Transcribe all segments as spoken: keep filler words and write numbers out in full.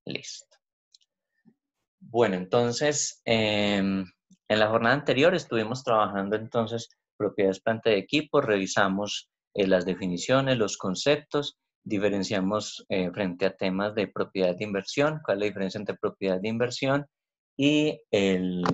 Listo. Bueno, entonces, eh, en la jornada anterior estuvimos trabajando entonces propiedades planta de equipo, revisamos eh, las definiciones, los conceptos, diferenciamos eh, frente a temas de propiedad de inversión, cuál es la diferencia entre propiedad de inversión y, el,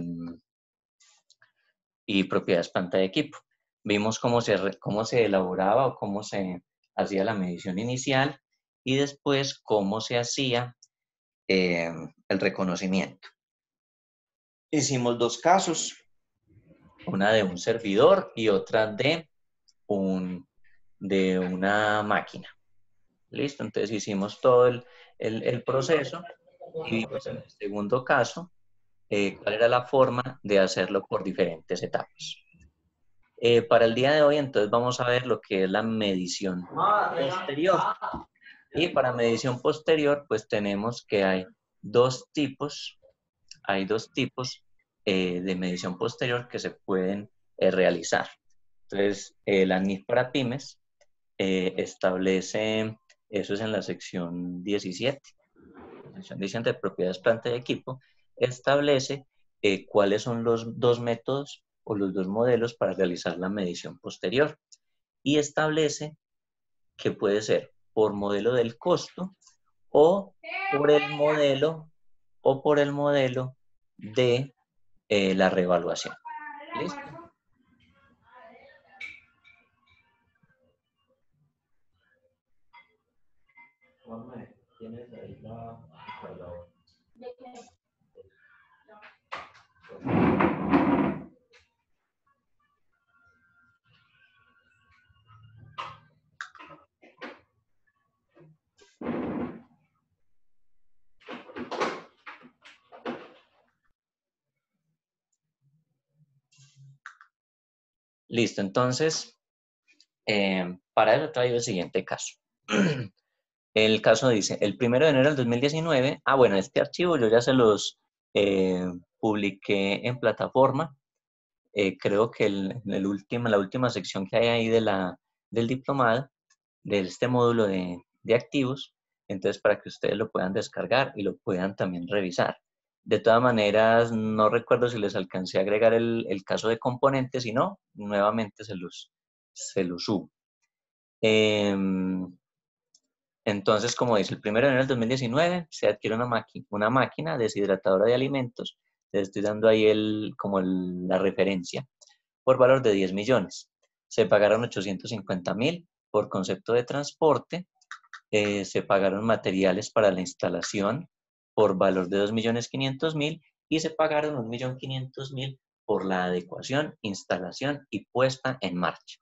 y propiedades planta de equipo. Vimos cómo se, cómo se elaboraba o cómo se hacía la medición inicial y después cómo se hacía eh, el reconocimiento. Hicimos dos casos, una de un servidor y otra de, un, de una máquina. ¿Listo? Entonces hicimos todo el, el, el proceso y vimos en el segundo caso eh, cuál era la forma de hacerlo por diferentes etapas. Eh, para el día de hoy, entonces vamos a ver lo que es la medición posterior. Y para medición posterior, pues tenemos que hay dos tipos, hay dos tipos eh, de medición posterior que se pueden eh, realizar. Entonces, eh, la N I F para pymes eh, establece, eso es en la sección diecisiete, la sección diecisiete de propiedades, planta y equipo, establece eh, cuáles son los dos métodos o los dos modelos para realizar la medición posterior y establece que puede ser por modelo del costo o por el modelo o por el modelo de eh, la reevaluación. ¿Listo? ¿Tienes ahí la cargadora? Listo, entonces, eh, para eso traigo el siguiente caso. El caso dice, el primero de enero del dos mil diecinueve, ah, bueno, este archivo yo ya se los eh, publiqué en plataforma. Eh, creo que el, el último, la última sección que hay ahí de la, del diplomado, de este módulo de, de activos, entonces para que ustedes lo puedan descargar y lo puedan también revisar. De todas maneras, no recuerdo si les alcancé a agregar el, el caso de componentes, si no, nuevamente se los, se los subo. Eh, entonces, como dice, el primero de enero del dos mil diecinueve se adquiere una, máquina, una máquina deshidratadora de alimentos, les estoy dando ahí el, como el, la referencia, por valor de diez millones. Se pagaron ochocientos cincuenta mil por concepto de transporte, eh, se pagaron materiales para la instalación por valor de dos millones quinientos mil y se pagaron un millón quinientos mil por la adecuación, instalación y puesta en marcha.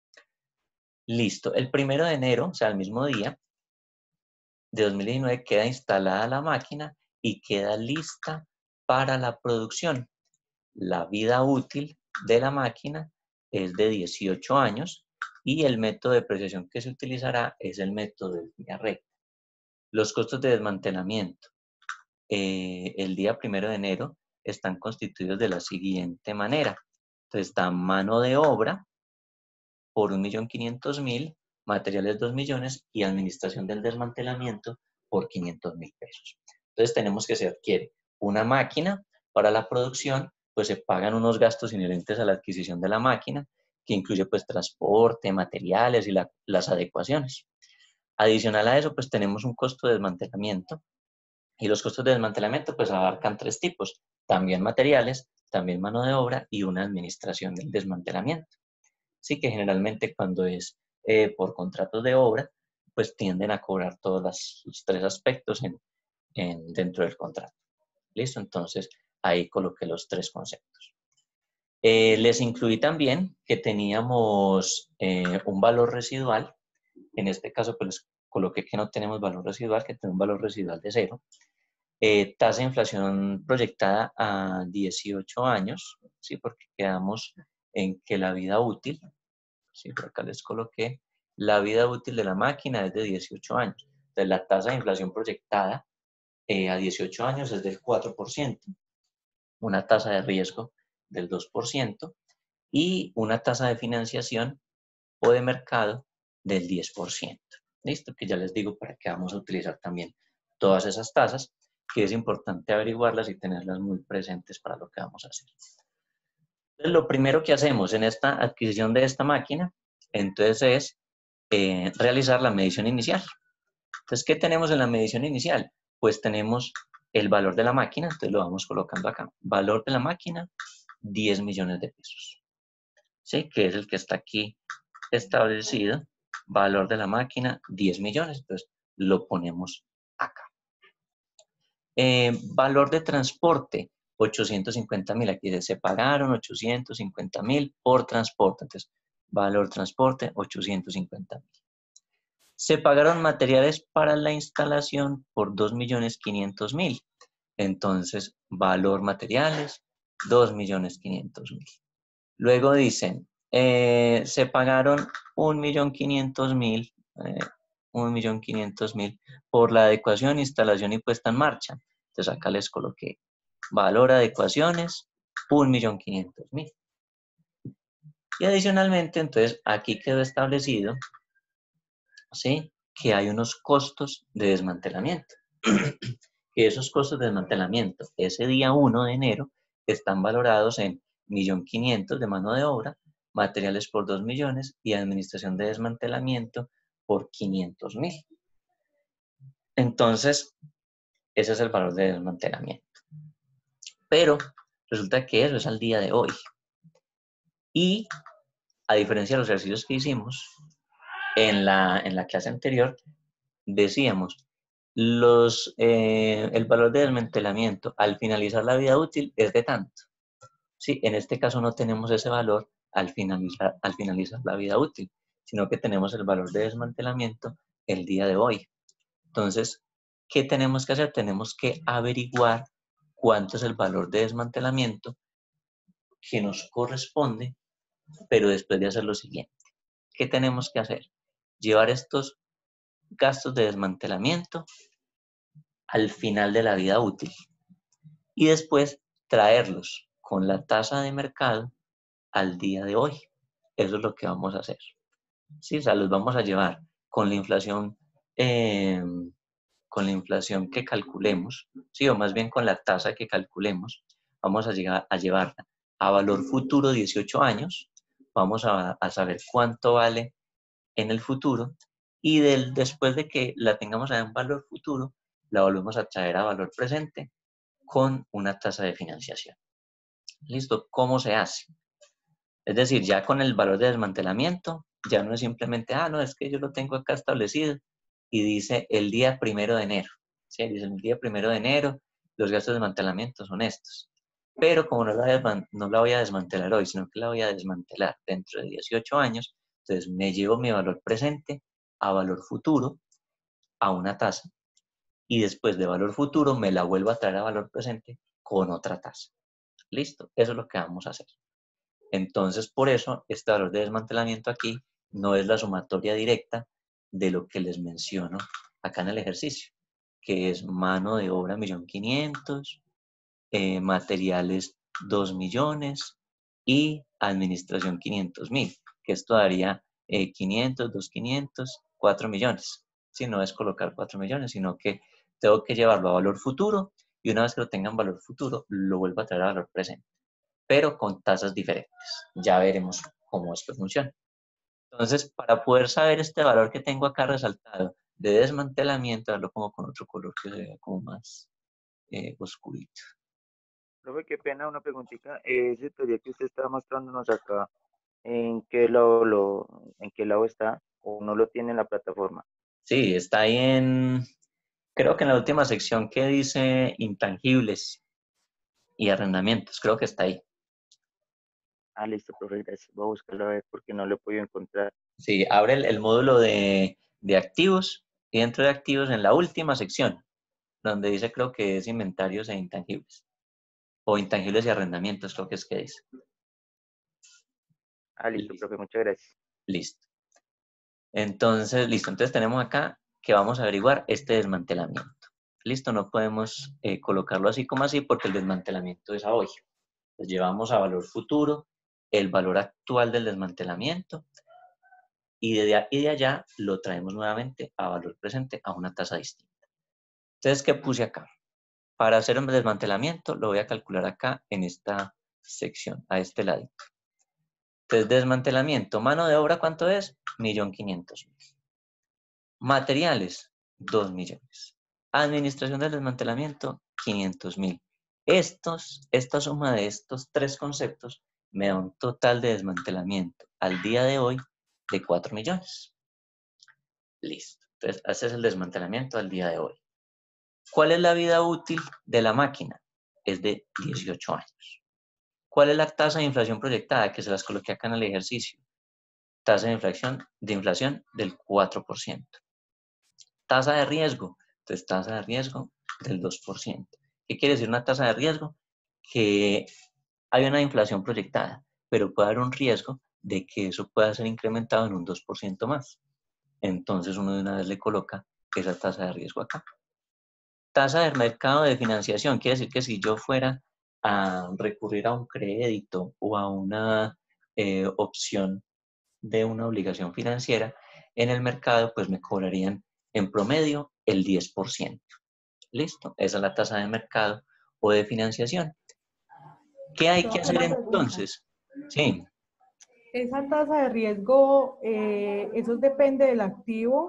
Listo, el primero de enero, o sea, el mismo día de dos mil diecinueve, queda instalada la máquina y queda lista para la producción. La vida útil de la máquina es de dieciocho años y el método de depreciación que se utilizará es el método de línea recta. Los costos de desmantelamiento eh, el día primero de enero están constituidos de la siguiente manera. Entonces está mano de obra por un millón quinientos mil, materiales dos millones y administración del desmantelamiento por quinientos mil pesos. Entonces tenemos que se adquiere una máquina para la producción, pues se pagan unos gastos inherentes a la adquisición de la máquina, que incluye pues transporte, materiales y la, las adecuaciones. Adicional a eso, pues tenemos un costo de desmantelamiento y los costos de desmantelamiento pues abarcan tres tipos, también materiales, también mano de obra y una administración del desmantelamiento. Sí que generalmente cuando es eh, por contratos de obra, pues tienden a cobrar todos las, los tres aspectos en, en, dentro del contrato. ¿Listo? Entonces, ahí coloqué los tres conceptos. Eh, les incluí también que teníamos eh, un valor residual. En este caso, pues les coloqué que no tenemos valor residual, que tenemos un valor residual de cero. Eh, tasa de inflación proyectada a dieciocho años, ¿sí? Porque quedamos en que la vida útil, ¿sí? Por acá les coloqué, la vida útil de la máquina es de dieciocho años. Entonces, la tasa de inflación proyectada eh, a dieciocho años es del cuatro por ciento, una tasa de riesgo del dos por ciento y una tasa de financiación o de mercado del diez por ciento. ¿Listo? Que ya les digo para qué vamos a utilizar también todas esas tasas, que es importante averiguarlas y tenerlas muy presentes para lo que vamos a hacer. Entonces, lo primero que hacemos en esta adquisición de esta máquina, entonces es eh, realizar la medición inicial. Entonces, ¿qué tenemos en la medición inicial? Pues tenemos el valor de la máquina, entonces lo vamos colocando acá. Valor de la máquina, diez millones de pesos. ¿Sí? Que es el que está aquí establecido. Valor de la máquina, diez millones. Entonces, lo ponemos acá. Eh, valor de transporte, ochocientos cincuenta mil. Aquí se pagaron ochocientos cincuenta mil por transporte. Entonces, valor transporte, ochocientos cincuenta mil. Se pagaron materiales para la instalación por dos millones quinientos mil. Entonces, valor materiales, dos millones quinientos mil. Luego dicen, eh, se pagaron un millón quinientos mil, eh, un millón quinientos mil por la adecuación, instalación y puesta en marcha. Entonces, acá les coloqué valor adecuaciones, un millón quinientos mil. Y adicionalmente, entonces, aquí quedó establecido, ¿sí?, que hay unos costos de desmantelamiento. Que esos costos de desmantelamiento, ese día uno de enero, están valorados en un millón quinientos mil de mano de obra, materiales por dos millones y administración de desmantelamiento por quinientos mil. Entonces, ese es el valor de desmantelamiento. Pero resulta que eso es al día de hoy. Y a diferencia de los ejercicios que hicimos en la, en la clase anterior, decíamos, los, eh, el valor de desmantelamiento al finalizar la vida útil es de tanto. Sí, en este caso no tenemos ese valor al finalizar, al finalizar la vida útil, sino que tenemos el valor de desmantelamiento el día de hoy. Entonces, ¿qué tenemos que hacer? Tenemos que averiguar cuánto es el valor de desmantelamiento que nos corresponde, pero después de hacer lo siguiente. ¿Qué tenemos que hacer? Llevar estos gastos de desmantelamiento al final de la vida útil y después traerlos con la tasa de mercado al día de hoy. Eso es lo que vamos a hacer. Sí, o sea, los vamos a llevar con la inflación, eh, con la inflación que calculemos, sí, o más bien con la tasa que calculemos, vamos a, llegar, a llevarla a valor futuro dieciocho años, vamos a, a saber cuánto vale en el futuro y del, después de que la tengamos en valor futuro, la volvemos a traer a valor presente con una tasa de financiación. ¿Listo? ¿Cómo se hace? Es decir, ya con el valor de desmantelamiento, ya no es simplemente, ah, no, es que yo lo tengo acá establecido y dice el día primero de enero. ¿Sí? Dice el día primero de enero, los gastos de desmantelamiento son estos. Pero como no la, no la voy a desmantelar hoy, sino que la voy a desmantelar dentro de dieciocho años, entonces me llevo mi valor presente a valor futuro, a una tasa, y después de valor futuro me la vuelvo a traer a valor presente con otra tasa. ¿Listo? Eso es lo que vamos a hacer. Entonces, por eso, este valor de desmantelamiento aquí no es la sumatoria directa de lo que les menciono acá en el ejercicio, que es mano de obra un millón quinientos mil, eh, materiales dos millones y administración quinientos mil, que esto daría eh, quinientos, dos quinientos, cuatro millones. Si no es colocar cuatro millones, sino que tengo que llevarlo a valor futuro y una vez que lo tenga en valor futuro, lo vuelvo a traer a valor presente, pero con tasas diferentes. Ya veremos cómo esto funciona. Entonces, para poder saber este valor que tengo acá resaltado de desmantelamiento, lo pongo con otro color que se vea como más eh, oscurito. Profe, qué pena, una preguntita. Ese teoría que usted está mostrándonos acá, ¿en qué lado lo, en qué lado está? ¿O no lo tiene en la plataforma? Sí, está ahí en, creo que en la última sección que dice intangibles y arrendamientos, creo que está ahí. Ah, listo, profe, gracias. Voy a buscarlo a ver porque no lo he podido encontrar. Sí, abre el, el módulo de, de activos y dentro de activos en la última sección, donde dice creo que es inventarios e intangibles. O intangibles y arrendamientos, creo que es que dice. Ah, listo, Listo. profe, muchas gracias. Listo. Entonces, listo. Entonces tenemos acá que vamos a averiguar este desmantelamiento. Listo, no podemos eh, colocarlo así como así porque el desmantelamiento es a hoy. Entonces llevamos a valor futuro el valor actual del desmantelamiento y de, y de allá lo traemos nuevamente a valor presente a una tasa distinta. Entonces, ¿qué puse acá? Para hacer un desmantelamiento, lo voy a calcular acá en esta sección, a este lado. Entonces, desmantelamiento, mano de obra, ¿cuánto es? un millón quinientos mil. Materiales, dos millones. Administración del desmantelamiento, quinientos mil. Estos, esta suma de estos tres conceptos me da un total de desmantelamiento al día de hoy de cuatro millones. Listo. Entonces, ese es el desmantelamiento al día de hoy. ¿Cuál es la vida útil de la máquina? Es de dieciocho años. ¿Cuál es la tasa de inflación proyectada? Que se las coloqué acá en el ejercicio. Tasa de inflación, de inflación del cuatro por ciento. Tasa de riesgo. Entonces, tasa de riesgo del dos por ciento. ¿Qué quiere decir una tasa de riesgo? Que hay una inflación proyectada, pero puede haber un riesgo de que eso pueda ser incrementado en un dos por ciento más. Entonces, uno de una vez le coloca esa tasa de riesgo acá. Tasa de mercado de financiación. Quiere decir que si yo fuera a recurrir a un crédito o a una eh, opción de una obligación financiera en el mercado, pues me cobrarían en promedio el diez por ciento. ¿Listo? Esa es la tasa de mercado o de financiación. ¿Qué hay que hacer Una pregunta. entonces? Sí, ¿Esa tasa de riesgo, eh, eso depende del activo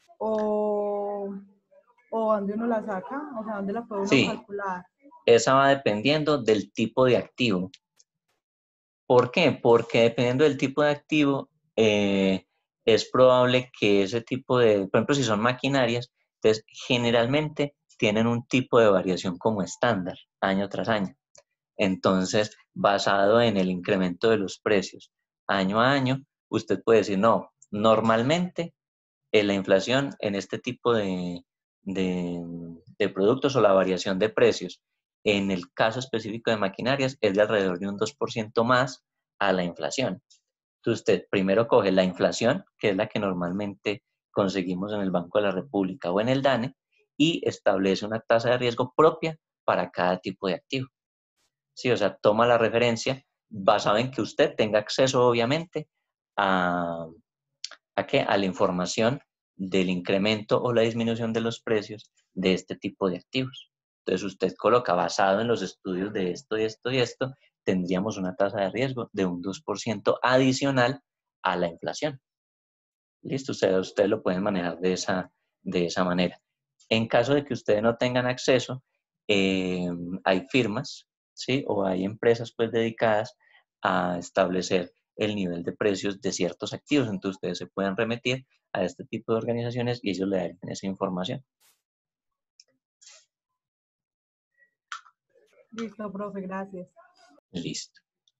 o, o dónde uno la saca? O sea, ¿dónde la puede uno sí, calcular? esa va dependiendo del tipo de activo. ¿Por qué? Porque dependiendo del tipo de activo, eh, es probable que ese tipo de, por ejemplo, si son maquinarias, entonces generalmente tienen un tipo de variación como estándar, año tras año. Entonces, basado en el incremento de los precios año a año, usted puede decir, no, normalmente eh, la inflación en este tipo de, de, de productos o la variación de precios, en el caso específico de maquinarias, es de alrededor de un dos por ciento más a la inflación. Entonces, usted primero coge la inflación, que es la que normalmente conseguimos en el Banco de la República o en el DANE, y establece una tasa de riesgo propia para cada tipo de activo. Sí, o sea, toma la referencia basado en que usted tenga acceso, obviamente, a, ¿a qué? A la información del incremento o la disminución de los precios de este tipo de activos. Entonces, usted coloca, basado en los estudios de esto y esto y esto, tendríamos una tasa de riesgo de un dos por ciento adicional a la inflación. Listo, ustedes, ustedes lo pueden manejar de esa, de esa manera. En caso de que ustedes no tengan acceso, eh, hay firmas, ¿sí? O hay empresas pues dedicadas a establecer el nivel de precios de ciertos activos. Entonces ustedes se pueden remitir a este tipo de organizaciones y ellos le dan esa información. Listo, profe, gracias. Listo.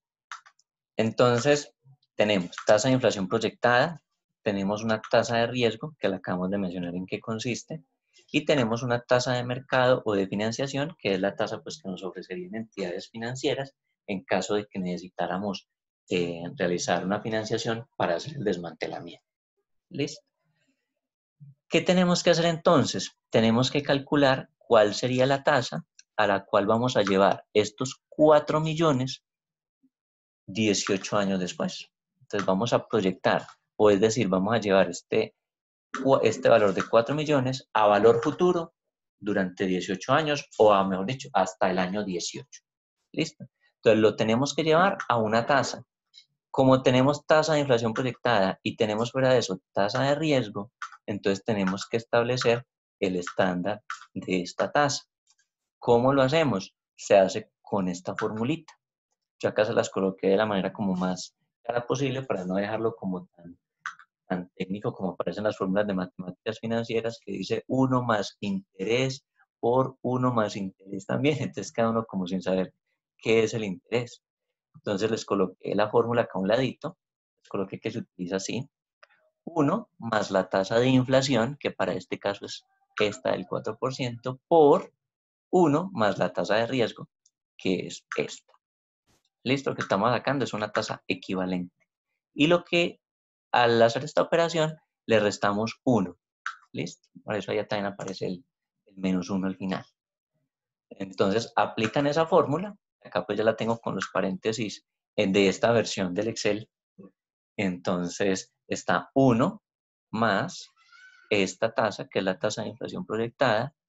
Entonces, tenemos tasa de inflación proyectada, tenemos una tasa de riesgo, que la acabamos de mencionar en qué consiste, y tenemos una tasa de mercado o de financiación, que es la tasa pues, que nos ofrecerían entidades financieras en caso de que necesitáramos eh, realizar una financiación para hacer el desmantelamiento. ¿Listo? ¿Qué tenemos que hacer entonces? Tenemos que calcular cuál sería la tasa a la cual vamos a llevar estos cuatro millones dieciocho años después. Entonces vamos a proyectar, o es decir, vamos a llevar este, este valor de cuatro millones a valor futuro durante dieciocho años, o a, mejor dicho, hasta el año dieciocho. ¿Listo? Entonces lo tenemos que llevar a una tasa. Como tenemos tasa de inflación proyectada y tenemos fuera de eso tasa de riesgo, entonces tenemos que establecer el estándar de esta tasa. ¿Cómo lo hacemos? Se hace con esta formulita. Yo acá se las coloqué de la manera como más clara posible para no dejarlo como tan, tan técnico como aparecen las fórmulas de matemáticas financieras, que dice uno más interés por uno más interés también. Entonces cada uno como sin saber qué es el interés. Entonces les coloqué la fórmula acá a un ladito, les coloqué que se utiliza así, uno más la tasa de inflación, que para este caso es esta del cuatro por ciento, por uno más la tasa de riesgo, que es esta. Listo, lo que estamos sacando es una tasa equivalente. Y lo que al hacer esta operación le restamos uno. Listo, por eso allá también aparece el, el menos uno al final. Entonces aplican esa fórmula. Acá pues ya la tengo con los paréntesis de esta versión del Excel. Entonces está uno más esta tasa, que es la tasa de inflación proyectada,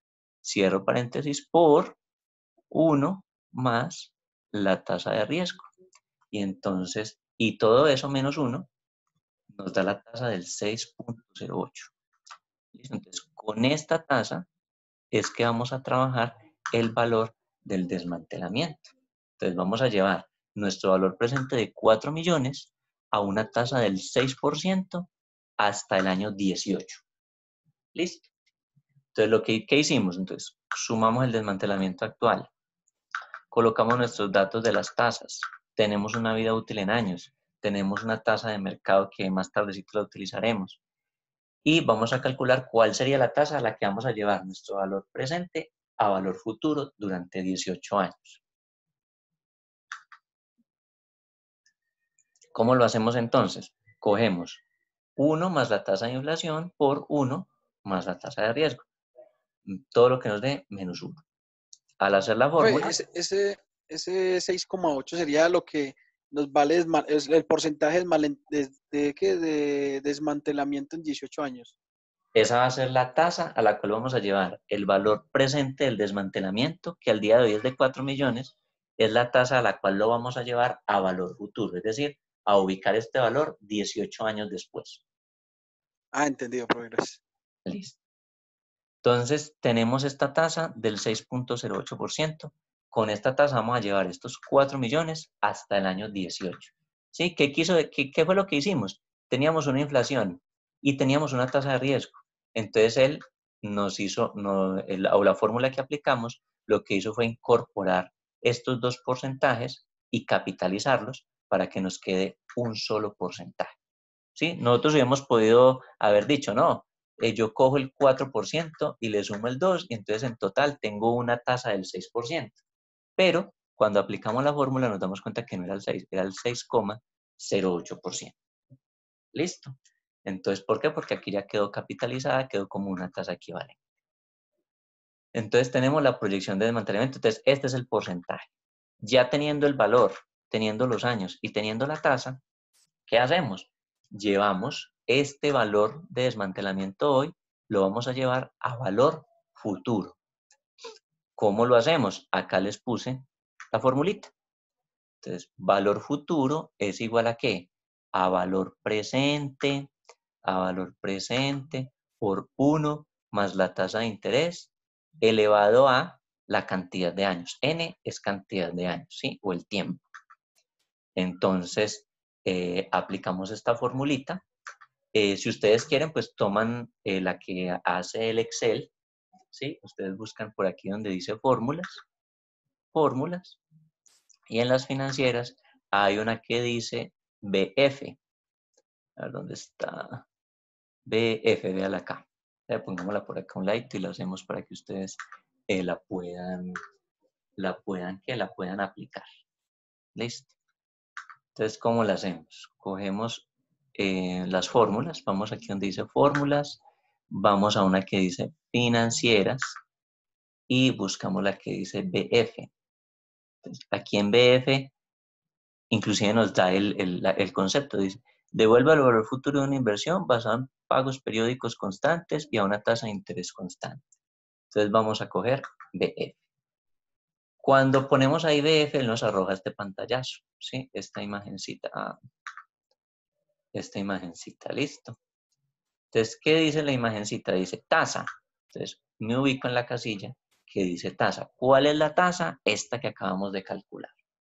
cierro paréntesis, por uno más la tasa de riesgo. Y entonces, y todo eso menos uno, nos da la tasa del seis punto cero ocho. Entonces, con esta tasa es que vamos a trabajar el valor del desmantelamiento. Entonces, vamos a llevar nuestro valor presente de cuatro millones a una tasa del seis por ciento hasta el año dieciocho. ¿Listo? Entonces, lo que, ¿qué hicimos? Entonces, sumamos el desmantelamiento actual. Colocamos nuestros datos de las tasas. Tenemos una vida útil en años. Tenemos una tasa de mercado que más tardecito la utilizaremos. Y vamos a calcular cuál sería la tasa a la que vamos a llevar nuestro valor presente a valor futuro durante dieciocho años. ¿Cómo lo hacemos entonces? Cogemos uno más la tasa de inflación por uno más la tasa de riesgo. Todo lo que nos dé menos uno. Al hacer la fórmula... Ese, ese, ese seis coma ocho sería lo que nos vale es el porcentaje de, de, de, de, de desmantelamiento en dieciocho años. Esa va a ser la tasa a la cual vamos a llevar el valor presente del desmantelamiento, que al día de hoy es de cuatro millones, es la tasa a la cual lo vamos a llevar a valor futuro, es decir, a ubicar este valor dieciocho años después. Ah, entendido, profe, gracias. Listo. Entonces, tenemos esta tasa del seis punto cero ocho por ciento. Con esta tasa vamos a llevar estos cuatro millones hasta el año dieciocho. ¿Sí? ¿Qué, quiso, qué, ¿Qué fue lo que hicimos? Teníamos una inflación y teníamos una tasa de riesgo. Entonces, él nos hizo, no, el, o la fórmula que aplicamos, lo que hizo fue incorporar estos dos porcentajes y capitalizarlos para que nos quede un solo porcentaje. ¿Sí? Nosotros hubiéramos podido haber dicho, no, eh, yo cojo el cuatro por ciento y le sumo el dos por ciento y entonces en total tengo una tasa del seis por ciento. Pero cuando aplicamos la fórmula nos damos cuenta que no era el seis, era el seis coma cero ocho por ciento. ¿Listo? Entonces, ¿por qué? Porque aquí ya quedó capitalizada, quedó como una tasa equivalente. Entonces tenemos la proyección de desmantelamiento. Entonces, este es el porcentaje. Ya teniendo el valor, teniendo los años y teniendo la tasa, ¿qué hacemos? Llevamos este valor de desmantelamiento hoy, lo vamos a llevar a valor futuro. ¿Cómo lo hacemos? Acá les puse la formulita. Entonces, valor futuro es igual a ¿qué? A valor presente, a valor presente por uno más la tasa de interés elevado a la cantidad de años. N es cantidad de años, ¿sí? O el tiempo. Entonces, eh, aplicamos esta formulita. Eh, si ustedes quieren, pues toman eh, la que hace el Excel, ¿sí? Ustedes buscan por aquí donde dice fórmulas, fórmulas, y en las financieras hay una que dice B F. A ver, ¿dónde está? B F, véala acá. Eh, pongámosla por acá un ladito y la hacemos para que ustedes eh, la puedan, la puedan, que la puedan aplicar. ¿Listo? Entonces, ¿cómo la hacemos? Cogemos eh, las fórmulas, vamos aquí donde dice fórmulas, vamos a una que dice financieras y buscamos la que dice B F. Entonces, aquí en B F, inclusive nos da el, el, el concepto, dice, devuelve el valor futuro de una inversión basado en pagos periódicos constantes y a una tasa de interés constante. Entonces, vamos a coger B F. Cuando ponemos ahí B F, él nos arroja este pantallazo, ¿sí? Esta imagencita. Ah, esta imagencita, listo. Entonces, ¿qué dice la imagencita? Dice tasa. Entonces, me ubico en la casilla que dice tasa. ¿Cuál es la tasa? Esta que acabamos de calcular.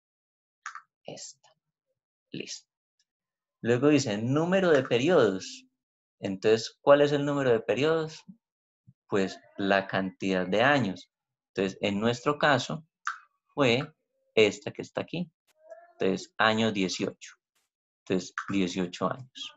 Esta. Listo. Luego dice número de periodos. Entonces, ¿cuál es el número de periodos? Pues la cantidad de años. Entonces, en nuestro caso, fue esta que está aquí. Entonces, año dieciocho. Entonces, dieciocho años.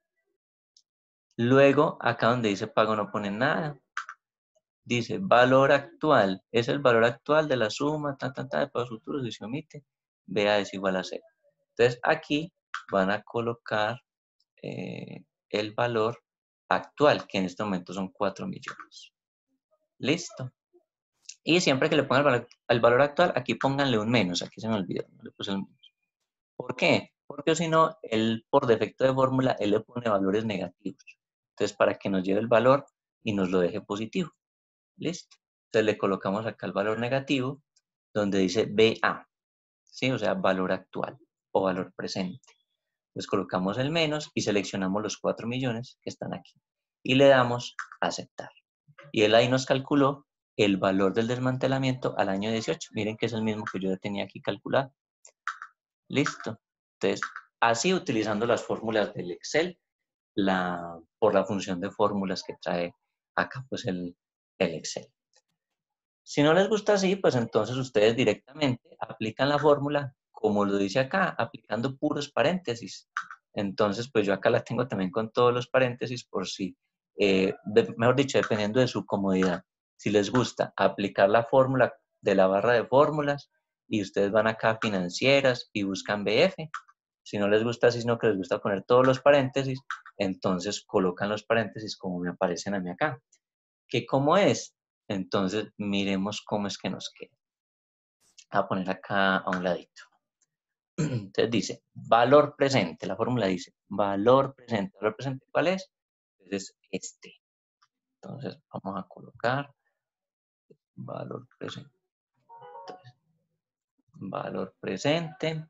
Luego, acá donde dice pago no ponen nada. Dice valor actual. Es el valor actual de la suma, ta, ta, ta, de pagos futuros y se omite. B A es igual a cero. Entonces, aquí van a colocar eh, el valor actual, que en este momento son cuatro millones. Listo. Y siempre que le pongan el valor, el valor actual, aquí pónganle un menos. Aquí se me olvidó, no le puse el menos. ¿Por qué? Porque si no, él por defecto de fórmula, él le pone valores negativos. Entonces, para que nos lleve el valor y nos lo deje positivo. ¿Listo? Entonces le colocamos acá el valor negativo, donde dice B A, ¿sí? O sea, valor actual o valor presente. Entonces colocamos el menos y seleccionamos los cuatro millones que están aquí. Y le damos aceptar. Y él ahí nos calculó el valor del desmantelamiento al año dieciocho. Miren que es el mismo que yo ya tenía aquí calculado. Listo. Entonces, así utilizando las fórmulas del Excel, la, por la función de fórmulas que trae acá pues el, el Excel. Si no les gusta así, pues entonces ustedes directamente aplican la fórmula, como lo dice acá, aplicando puros paréntesis. Entonces, pues yo acá la tengo también con todos los paréntesis por si, eh, de, mejor dicho, dependiendo de su comodidad. Si les gusta aplicar la fórmula de la barra de fórmulas y ustedes van acá a financieras y buscan B F. Si no les gusta así, sino que les gusta poner todos los paréntesis, entonces colocan los paréntesis como me aparecen a mí acá. ¿Qué cómo es? Entonces, miremos cómo es que nos queda. Voy a poner acá a un ladito. Entonces dice, valor presente. La fórmula dice, valor presente. ¿Valor presente cuál es? Entonces, este. Entonces, vamos a colocar valor presente. Entonces, valor presente.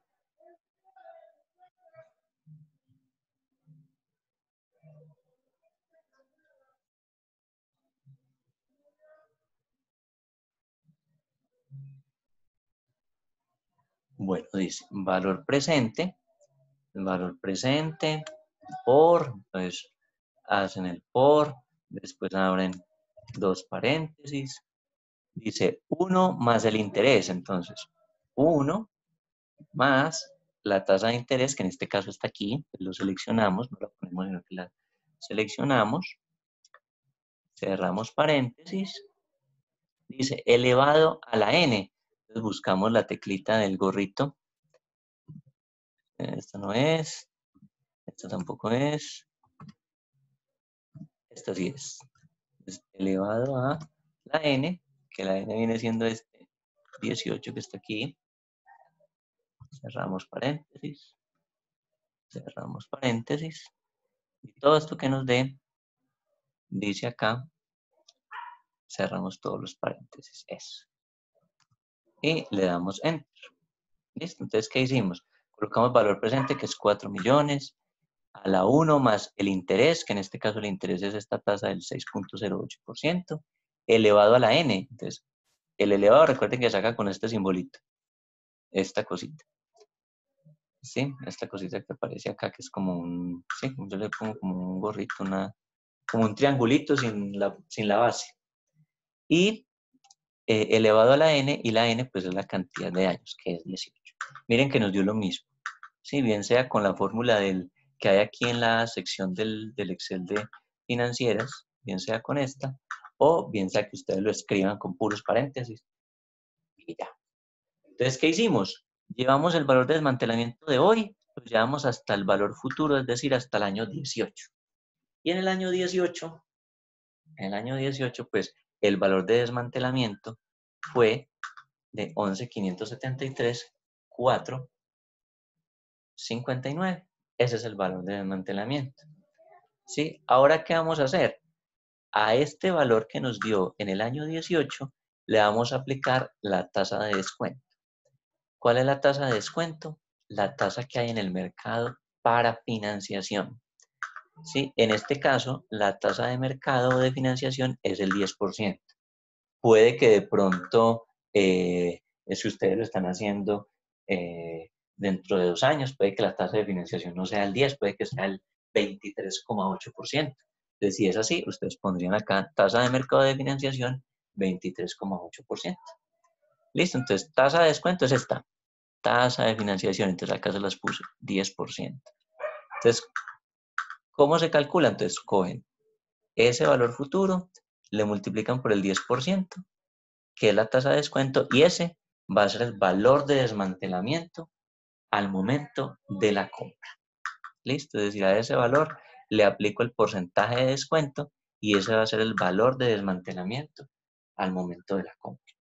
Bueno, dice, valor presente. Valor presente por, pues hacen el por, después abren dos paréntesis, dice uno más el interés, entonces uno más la tasa de interés, que en este caso está aquí, lo seleccionamos, no la ponemos sino que la seleccionamos, cerramos paréntesis, dice elevado a la n, entonces buscamos la teclita del gorrito, esta no es, esta tampoco es, esta sí es. Es elevado a la n, que la n viene siendo este dieciocho que está aquí. Cerramos paréntesis. Cerramos paréntesis. Y todo esto que nos dé, dice acá, cerramos todos los paréntesis. Eso. Y le damos Enter. ¿Listo? Entonces, ¿qué hicimos? Colocamos valor presente, que es cuatro millones, a la uno más el interés, que en este caso el interés es esta tasa del seis punto cero ocho por ciento, elevado a la n. Entonces, el elevado, recuerden que saca con este simbolito, esta cosita. ¿Sí? Esta cosita que aparece acá, que es como un, sí, yo le pongo como un gorrito, una, como un triangulito sin la, sin la base. Y eh, elevado a la n, y la n pues es la cantidad de años, que es dieciocho. Miren que nos dio lo mismo. Sí, bien sea con la fórmula del, que hay aquí en la sección del, del Excel de financieras, bien sea con esta, o bien sea que ustedes lo escriban con puros paréntesis. Y ya. Entonces, ¿qué hicimos? Llevamos el valor de desmantelamiento de hoy, pues llevamos hasta el valor futuro, es decir, hasta el año dieciocho. Y en el año dieciocho, en el año dieciocho, pues el valor de desmantelamiento fue de once mil quinientos setenta y tres punto cuatrocientos cincuenta y nueve. Ese es el valor de desmantelamiento. ¿Sí? Ahora, ¿qué vamos a hacer? A este valor que nos dio en el año dieciocho, le vamos a aplicar la tasa de descuento. ¿Cuál es la tasa de descuento? La tasa que hay en el mercado para financiación. ¿Sí? En este caso, la tasa de mercado de financiación es el diez por ciento. Puede que de pronto, eh, si ustedes lo están haciendo eh, dentro de dos años, puede que la tasa de financiación no sea el diez, puede que sea el veintitrés coma ocho por ciento. Entonces, si es así, ustedes pondrían acá tasa de mercado de financiación veintitrés coma ocho por ciento. Listo, entonces tasa de descuento es esta. Tasa de financiación, entonces acá se las puse, diez por ciento. Entonces, ¿cómo se calcula? Entonces, cogen ese valor futuro, le multiplican por el diez por ciento, que es la tasa de descuento, y ese va a ser el valor de desmantelamiento al momento de la compra. ¿Listo? Es decir, a ese valor le aplico el porcentaje de descuento y ese va a ser el valor de desmantelamiento al momento de la compra.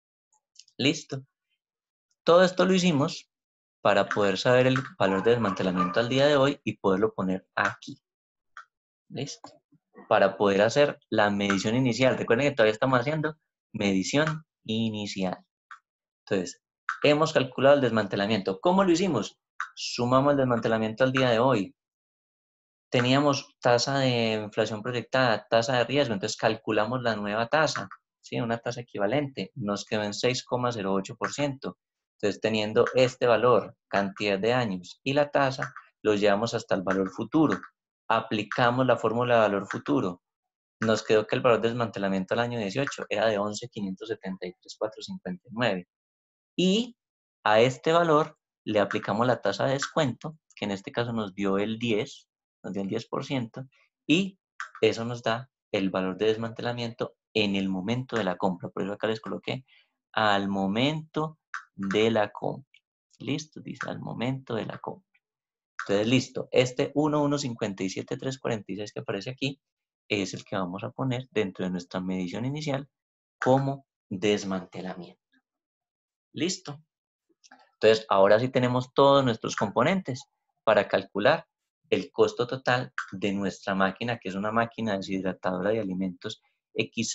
¿Listo? Todo esto lo hicimos para poder saber el valor de desmantelamiento al día de hoy y poderlo poner aquí. ¿Listo? Para poder hacer la medición inicial. Recuerden que todavía estamos haciendo medición inicial. Entonces, hemos calculado el desmantelamiento. ¿Cómo lo hicimos? Sumamos el desmantelamiento al día de hoy. Teníamos tasa de inflación proyectada, tasa de riesgo, entonces calculamos la nueva tasa, ¿sí? Una tasa equivalente, nos quedó en seis coma cero ocho por ciento. Entonces, teniendo este valor, cantidad de años y la tasa, lo llevamos hasta el valor futuro. Aplicamos la fórmula de valor futuro. Nos quedó que el valor de desmantelamiento al año dieciocho era de once mil quinientos setenta y tres mil cuatrocientos cincuenta y nueve. Y a este valor le aplicamos la tasa de descuento, que en este caso nos dio el diez, nos dio el diez por ciento, y eso nos da el valor de desmantelamiento en el momento de la compra. Por eso acá les coloqué al momento de la compra. Listo, dice al momento de la compra. Entonces, listo, este uno uno cinco siete tres cuatro seis que aparece aquí es el que vamos a poner dentro de nuestra medición inicial como desmantelamiento. Listo. Entonces, ahora sí tenemos todos nuestros componentes para calcular el costo total de nuestra máquina, que es una máquina deshidratadora de alimentos X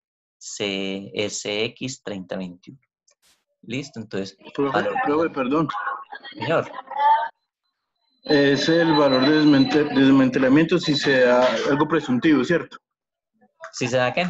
C S X treinta veintiuno. Listo, entonces... Profe, valor... profe, perdón. Señor. Es el valor de desmante- desmantelamiento si se da algo presuntivo, ¿cierto? ¿Sí se da qué?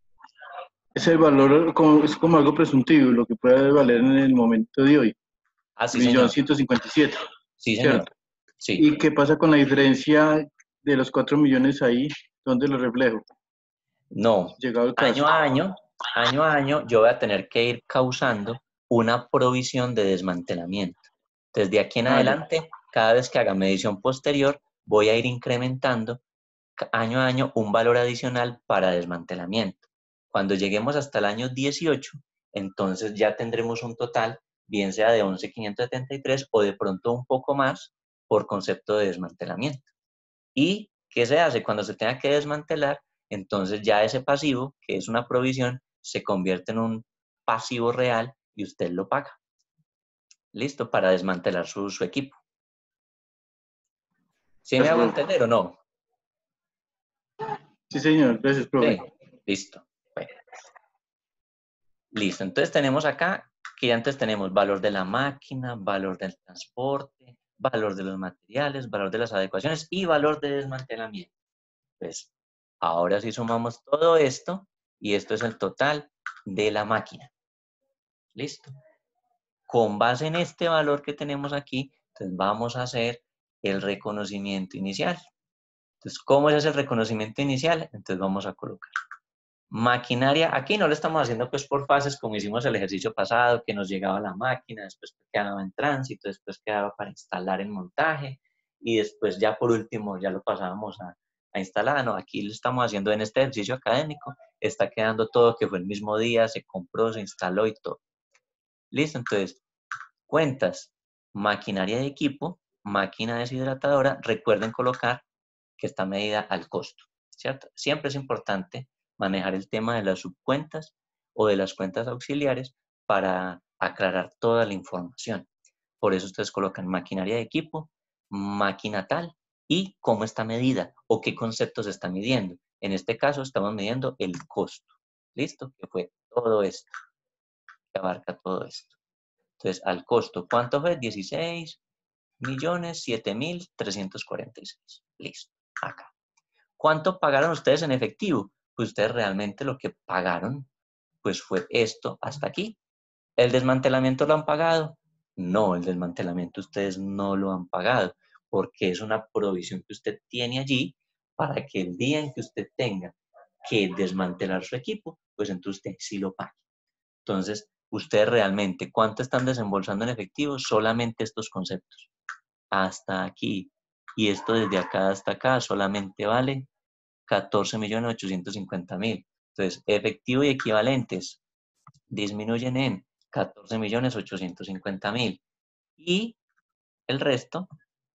Es el valor, como, es como algo presuntivo, lo que puede valer en el momento de hoy. Ah, sí, Millón señor. ciento cincuenta y siete. Sí, señor. ¿Cierto? Sí. ¿Y qué pasa con la diferencia de los cuatro millones ahí? ¿Dónde lo reflejo? No. Llegado el caso. Año a año, año a año, yo voy a tener que ir causando una provisión de desmantelamiento. Desde aquí en Ah, adelante, cada vez que haga medición posterior, voy a ir incrementando año a año un valor adicional para desmantelamiento. Cuando lleguemos hasta el año dieciocho, entonces ya tendremos un total, bien sea de once mil quinientos setenta y tres o de pronto un poco más por concepto de desmantelamiento. ¿Y qué se hace? Cuando se tenga que desmantelar, entonces ya ese pasivo, que es una provisión, se convierte en un pasivo real y usted lo paga. ¿Listo? Para desmantelar su, su equipo. ¿Sí me hago entender o no? Sí, señor. Gracias, profe. Sí, listo. Bueno. Listo. Entonces tenemos acá que antes tenemos valor de la máquina, valor del transporte, valor de los materiales, valor de las adecuaciones y valor de desmantelamiento. Pues ahora sí sumamos todo esto y esto es el total de la máquina. Listo. Con base en este valor que tenemos aquí, entonces vamos a hacer el reconocimiento inicial. Entonces, ¿cómo es el reconocimiento inicial? Entonces vamos a colocar maquinaria. Aquí no lo estamos haciendo pues por fases como hicimos el ejercicio pasado, que nos llegaba la máquina, después quedaba en tránsito, después quedaba para instalar en montaje y después ya por último ya lo pasábamos a, a instalar. No, aquí lo estamos haciendo en este ejercicio académico, está quedando todo que fue el mismo día, se compró, se instaló y todo. Listo, entonces, cuentas, maquinaria de equipo, máquina deshidratadora, recuerden colocar que está medida al costo, ¿cierto? Siempre es importante manejar el tema de las subcuentas o de las cuentas auxiliares para aclarar toda la información. Por eso ustedes colocan maquinaria de equipo, máquina tal y cómo está medida o qué conceptos se está midiendo. En este caso estamos midiendo el costo. ¿Listo? Que fue todo esto. Que abarca todo esto. Entonces, al costo, ¿cuánto fue? dieciséis millones siete mil trescientos cuarenta y seis. Listo. Acá. ¿Cuánto pagaron ustedes en efectivo? Pues ustedes realmente lo que pagaron, pues fue esto hasta aquí. ¿El desmantelamiento lo han pagado? No, el desmantelamiento ustedes no lo han pagado, porque es una provisión que usted tiene allí para que el día en que usted tenga que desmantelar su equipo, pues entonces usted sí lo pague. Entonces, ustedes realmente, ¿cuánto están desembolsando en efectivo? Solamente estos conceptos. Hasta aquí. Y esto desde acá hasta acá solamente vale catorce millones ochocientos cincuenta mil. Entonces, efectivo y equivalentes disminuyen en catorce millones ochocientos cincuenta mil. Y el resto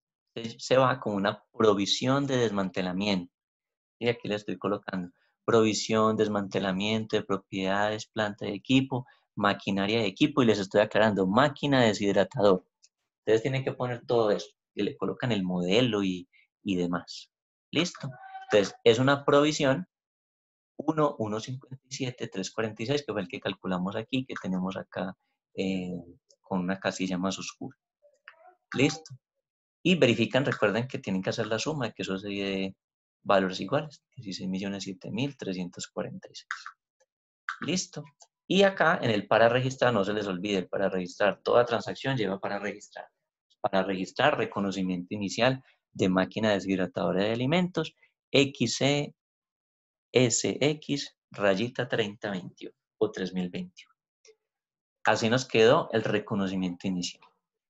se, se va con una provisión de desmantelamiento. Y aquí le estoy colocando provisión, desmantelamiento de propiedades, planta de equipo, maquinaria de equipo y les estoy aclarando máquina deshidratador. Ustedes tienen que poner todo eso y le colocan el modelo y, y demás. ¿Listo? Entonces, es una provisión uno, uno cincuenta y siete, tres cuarenta y seis, que fue el que calculamos aquí, que tenemos acá eh, con una casilla más oscura. Listo. Y verifican, recuerden que tienen que hacer la suma, que eso es de valores iguales, dieciséis millones siete mil trescientos cuarenta y seis. Listo. Y acá en el para registrar, no se les olvide, el para registrar, toda transacción lleva para registrar. Para registrar, reconocimiento inicial de máquina deshidratadora de alimentos, X C S X rayita treinta veintiuno o tres mil veintiuno. Así nos quedó el reconocimiento inicial.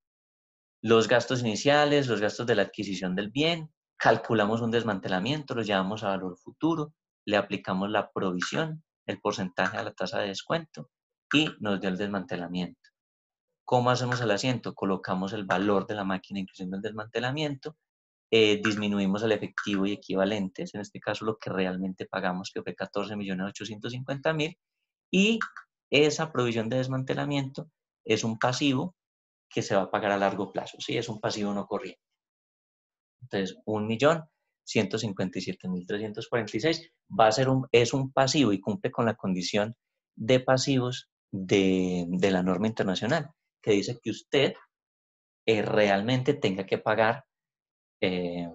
Los gastos iniciales, los gastos de la adquisición del bien, calculamos un desmantelamiento, lo llevamos a valor futuro, le aplicamos la provisión, el porcentaje a la tasa de descuento y nos dio el desmantelamiento. ¿Cómo hacemos el asiento? Colocamos el valor de la máquina incluyendo el desmantelamiento, eh, disminuimos el efectivo y equivalentes, en este caso lo que realmente pagamos, que fue catorce millones ochocientos cincuenta mil, y esa provisión de desmantelamiento es un pasivo que se va a pagar a largo plazo, ¿sí? Es un pasivo no corriente. Entonces, un millón ciento cincuenta y siete mil trescientos cuarenta y seis va a ser un, es un pasivo y cumple con la condición de pasivos de, de la norma internacional, que dice que usted eh, realmente tenga que pagar eh,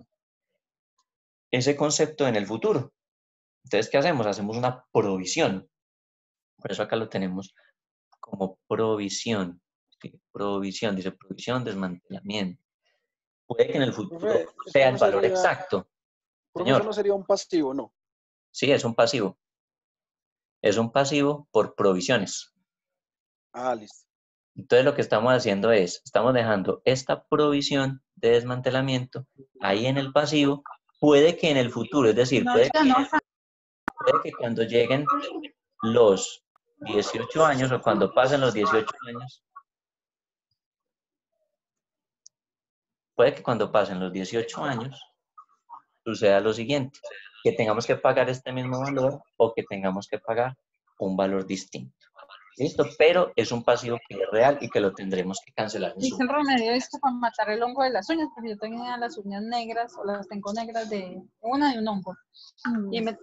ese concepto en el futuro. Entonces, ¿qué hacemos? Hacemos una provisión. Por eso acá lo tenemos como provisión. ¿Sí? Provisión, dice provisión, desmantelamiento. Puede que en el futuro Profe, eso sea no el valor sería, exacto. profe, eso Señor, no sería un pasivo, ¿no? sí, es un pasivo. Es un pasivo por provisiones. Ah, listo. Entonces lo que estamos haciendo es, estamos dejando esta provisión de desmantelamiento ahí en el pasivo. Puede que en el futuro, es decir, puede que, puede que cuando lleguen los dieciocho años o cuando pasen los dieciocho años, puede que cuando pasen los dieciocho años suceda lo siguiente, que tengamos que pagar este mismo valor o que tengamos que pagar un valor distinto. ¿Listo? Pero es un pasivo que es real y que lo tendremos que cancelar. Dice el remedio es para matar el hongo de las uñas, porque yo tenía las uñas negras o las tengo negras de una de un hongo. Mm. Y me...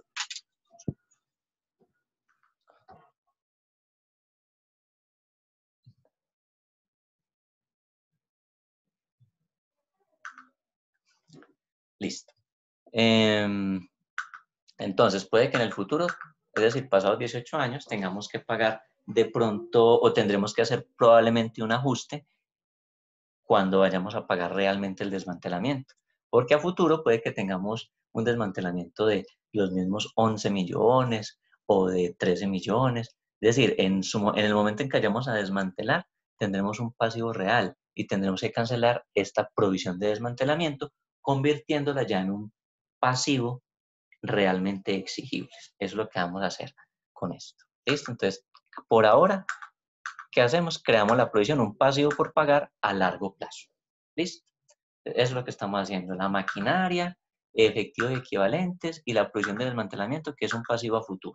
Listo. Eh, entonces, puede que en el futuro, es decir, pasados dieciocho años, tengamos que pagar de pronto o tendremos que hacer probablemente un ajuste cuando vayamos a pagar realmente el desmantelamiento. Porque a futuro puede que tengamos un desmantelamiento de los mismos once millones o de trece millones. Es decir, en, su, en el momento en que vayamos a desmantelar, tendremos un pasivo real y tendremos que cancelar esta provisión de desmantelamiento, convirtiéndola ya en un pasivo realmente exigibles. Eso es lo que vamos a hacer con esto. ¿Listo? Entonces, por ahora, ¿qué hacemos? Creamos la provisión, un pasivo por pagar a largo plazo. ¿Listo? Eso es lo que estamos haciendo. La maquinaria, efectivos y equivalentes y la provisión de desmantelamiento, que es un pasivo a futuro.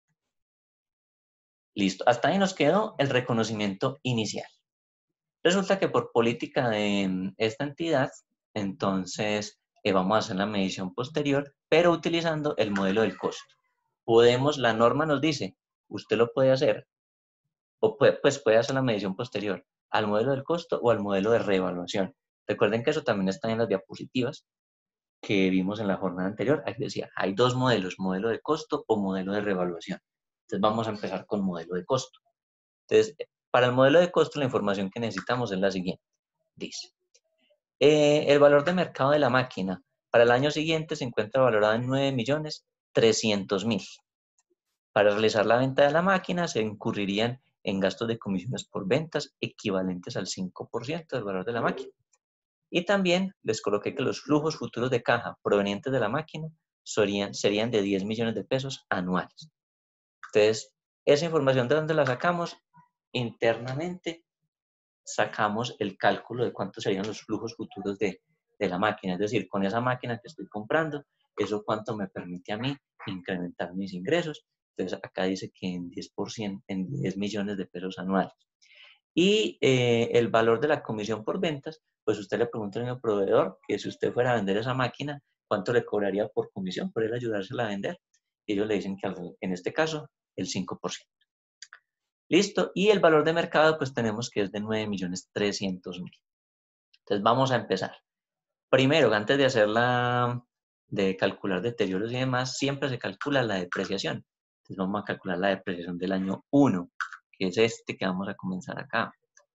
Listo. Hasta ahí nos quedó el reconocimiento inicial. Resulta que por política de esta entidad, entonces eh, vamos a hacer la medición posterior, pero utilizando el modelo del costo. Podemos, la norma nos dice, usted lo puede hacer, o puede, pues puede hacer la medición posterior al modelo del costo o al modelo de reevaluación. Recuerden que eso también está en las diapositivas que vimos en la jornada anterior. Ahí decía, hay dos modelos, modelo de costo o modelo de reevaluación. Entonces vamos a empezar con modelo de costo. Entonces, para el modelo de costo, la información que necesitamos es la siguiente. Dice, eh, el valor de mercado de la máquina para el año siguiente se encuentra valorado en nueve millones trescientos mil. Para realizar la venta de la máquina se incurrirían en gastos de comisiones por ventas equivalentes al cinco por ciento del valor de la máquina. Y también les coloqué que los flujos futuros de caja provenientes de la máquina serían, serían de diez millones de pesos anuales. Entonces, esa información, ¿de dónde la sacamos? Internamente sacamos el cálculo de cuántos serían los flujos futuros de, de la máquina. Es decir, con esa máquina que estoy comprando, eso cuánto me permite a mí incrementar mis ingresos. Entonces, acá dice que en diez por ciento, en diez millones de pesos anuales. Y eh, el valor de la comisión por ventas, pues usted le pregunta al proveedor que si usted fuera a vender esa máquina, ¿cuánto le cobraría por comisión por él ayudársela a vender? y ellos le dicen que en este caso el cinco por ciento. Listo, y el valor de mercado pues tenemos que es de nueve millones trescientos mil. Entonces vamos a empezar. Primero, antes de hacer la, de calcular deterioros y demás, siempre se calcula la depreciación. Entonces vamos a calcular la depreciación del año uno, que es este que vamos a comenzar acá.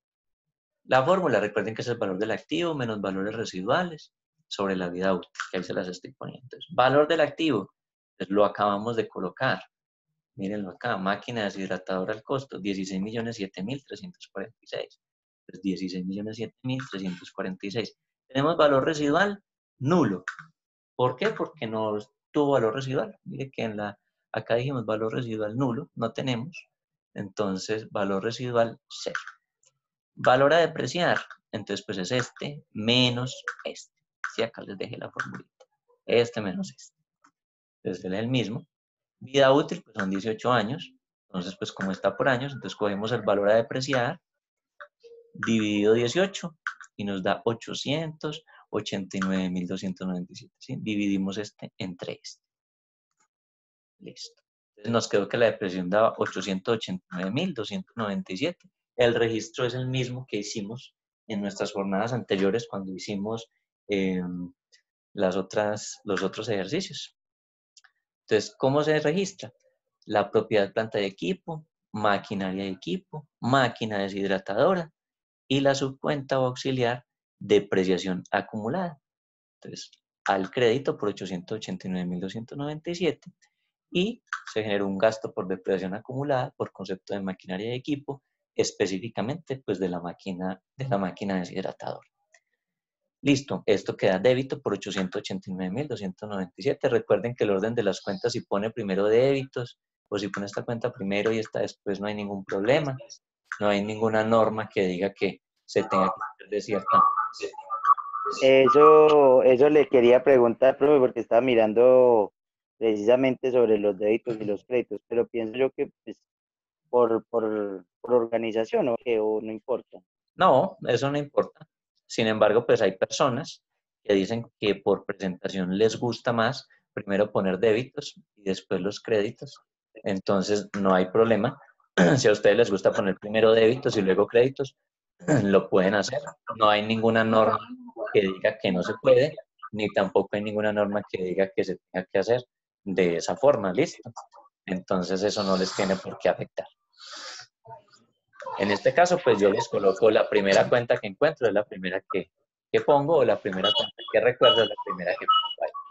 La fórmula, recuerden que es el valor del activo menos valores residuales sobre la vida útil, que ahí se las estoy poniendo. Entonces, valor del activo, pues lo acabamos de colocar. Mírenlo acá, máquina deshidratadora al costo, dieciséis millones siete mil trescientos cuarenta y seis. Pues dieciséis millones siete mil trescientos cuarenta y seis. Tenemos valor residual nulo. ¿Por qué? Porque no tuvo valor residual. Mire que en la, acá dijimos valor residual nulo, no tenemos. Entonces, valor residual cero. Valor a depreciar, entonces pues es este menos este. Si acá les dejé la formulita. Este menos este. Entonces es el mismo. Vida útil, pues son dieciocho años. Entonces, pues como está por años, entonces cogemos el valor a depreciar dividido dieciocho y nos da ochocientos ochenta y nueve mil doscientos noventa y siete. ¿Sí? Dividimos este entre este. Listo. Entonces nos quedó que la depreciación daba ochocientos ochenta y nueve mil doscientos noventa y siete. El registro es el mismo que hicimos en nuestras jornadas anteriores cuando hicimos eh, las otras, los otros ejercicios. Entonces, ¿cómo se registra? La propiedad planta de equipo, maquinaria de equipo, máquina deshidratadora y la subcuenta o auxiliar depreciación acumulada. Entonces, al crédito por ochocientos ochenta y nueve mil doscientos noventa y siete y se generó un gasto por depreciación acumulada por concepto de maquinaria de equipo, específicamente pues de la máquina, de la máquina deshidratadora. Listo, esto queda débito por ochocientos ochenta y nueve mil doscientos noventa y siete. Recuerden que el orden de las cuentas, si pone primero débitos o si pone esta cuenta primero y esta después, no hay ningún problema. No hay ninguna norma que diga que se tenga que hacer de cierta. Eso, eso le quería preguntar, profe, porque estaba mirando precisamente sobre los débitos y los créditos, pero pienso yo que pues, por, por, por organización o que o no importa. No, eso no importa. Sin embargo, pues hay personas que dicen que por presentación les gusta más primero poner débitos y después los créditos. Entonces, no hay problema. Si a ustedes les gusta poner primero débitos y luego créditos, lo pueden hacer. No hay ninguna norma que diga que no se puede, ni tampoco hay ninguna norma que diga que se tenga que hacer de esa forma, ¿listo? Entonces, eso no les tiene por qué afectar. En este caso, pues yo les coloco la primera cuenta que encuentro, es la primera que, que pongo, o la primera cuenta que recuerdo es la primera que pongo ahí.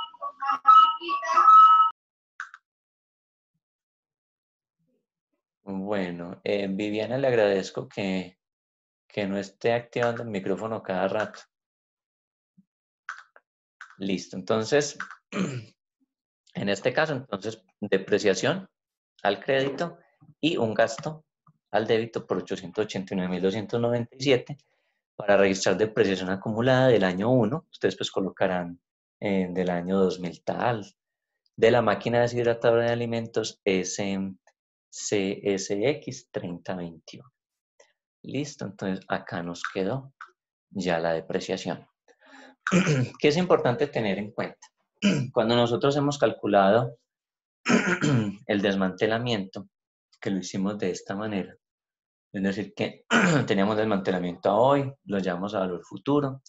Bueno, eh, Viviana, le agradezco que, que no esté activando el micrófono cada rato. Listo, entonces, en este caso, entonces, depreciación al crédito y un gasto al débito por ochocientos ochenta y nueve mil doscientos noventa y siete para registrar depreciación acumulada del año uno. Ustedes pues colocarán eh, del año dos mil tal, de la máquina deshidratadora de alimentos S C S X treinta veintiuno. Listo, entonces acá nos quedó ya la depreciación. ¿Qué es importante tener en cuenta? Cuando nosotros hemos calculado el desmantelamiento, que lo hicimos de esta manera, es decir, que teníamos desmantelamiento a hoy, lo llevamos a valor futuro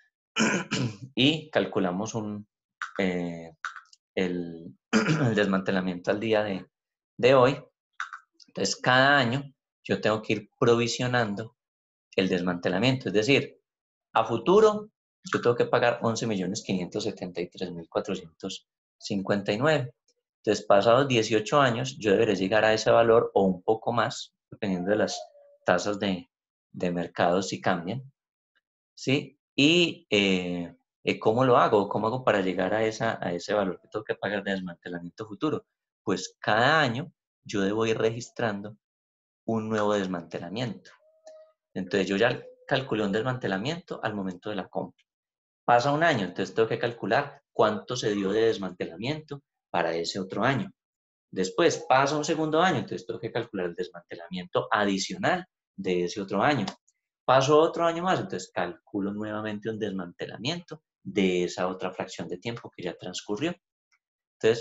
y calculamos un, eh, el, el desmantelamiento al día de, de hoy. Entonces, cada año yo tengo que ir provisionando el desmantelamiento, es decir, a futuro yo tengo que pagar once millones quinientos setenta y tres mil cuatrocientos cincuenta y nueve. Entonces, pasados dieciocho años, yo deberé llegar a ese valor o un poco más, dependiendo de las tasas de, de mercado si cambian, ¿sí? Y eh, eh, ¿cómo lo hago? ¿Cómo hago para llegar a, esa, a ese valor que tengo que pagar de desmantelamiento futuro? Pues cada año yo debo ir registrando un nuevo desmantelamiento. Entonces yo ya calculé un desmantelamiento al momento de la compra. Pasa un año, entonces tengo que calcular cuánto se dio de desmantelamiento para ese otro año. Después pasa un segundo año, entonces tengo que calcular el desmantelamiento adicional de ese otro año. Paso otro año más, entonces calculo nuevamente un desmantelamiento de esa otra fracción de tiempo que ya transcurrió. Entonces,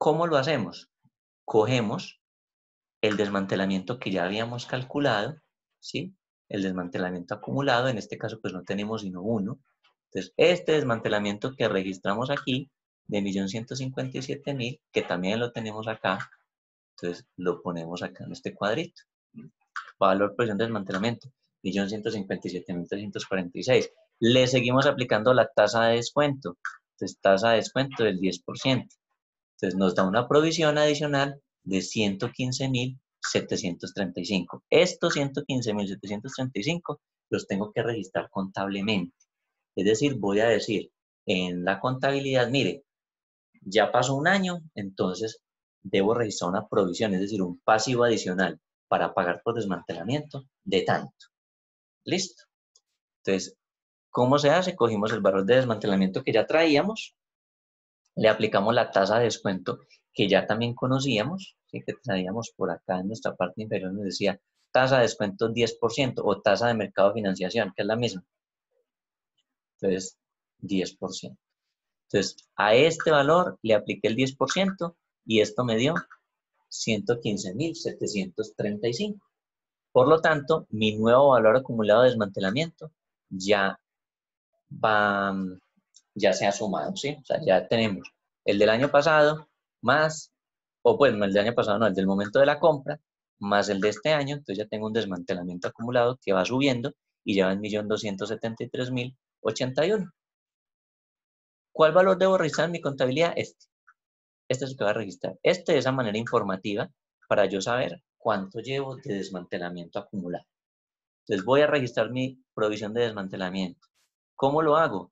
¿Cómo lo hacemos? Cogemos el desmantelamiento que ya habíamos calculado, ¿sí? El desmantelamiento acumulado, en este caso pues no tenemos sino uno. Entonces, este desmantelamiento que registramos aquí, de un millón ciento cincuenta y siete mil, que también lo tenemos acá, entonces lo ponemos acá en este cuadrito. Valor previsión de desmantelamiento, un millón ciento cincuenta y siete mil trescientos cuarenta y seis. Le seguimos aplicando la tasa de descuento. Entonces, tasa de descuento del diez por ciento. Entonces, nos da una provisión adicional de ciento quince mil setecientos treinta y cinco. Estos ciento quince mil setecientos treinta y cinco los tengo que registrar contablemente. Es decir, voy a decir en la contabilidad, mire, ya pasó un año, entonces debo registrar una provisión, es decir, un pasivo adicional para pagar por desmantelamiento de tanto. ¿Listo? Entonces, ¿cómo se hace? Cogimos el valor de desmantelamiento que ya traíamos, le aplicamos la tasa de descuento que ya también conocíamos, ¿sí? Que traíamos por acá en nuestra parte inferior, nos decía tasa de descuento diez por ciento o tasa de mercado de financiación, que es la misma. Entonces, diez por ciento. Entonces, a este valor le apliqué el diez por ciento y esto me dio ciento quince mil setecientos treinta y cinco. Por lo tanto, mi nuevo valor acumulado de desmantelamiento ya va, ya se ha sumado, ¿sí? O sea, ya tenemos el del año pasado más, o pues no el del año pasado, no, el del momento de la compra, más el de este año, entonces ya tengo un desmantelamiento acumulado que va subiendo y ya va en un millón doscientos setenta y tres mil ochenta y uno. ¿Cuál valor debo registrar en mi contabilidad? Este. Este es el que va a registrar. Este es a manera informativa para yo saber cuánto llevo de desmantelamiento acumulado. Entonces voy a registrar mi provisión de desmantelamiento. ¿Cómo lo hago?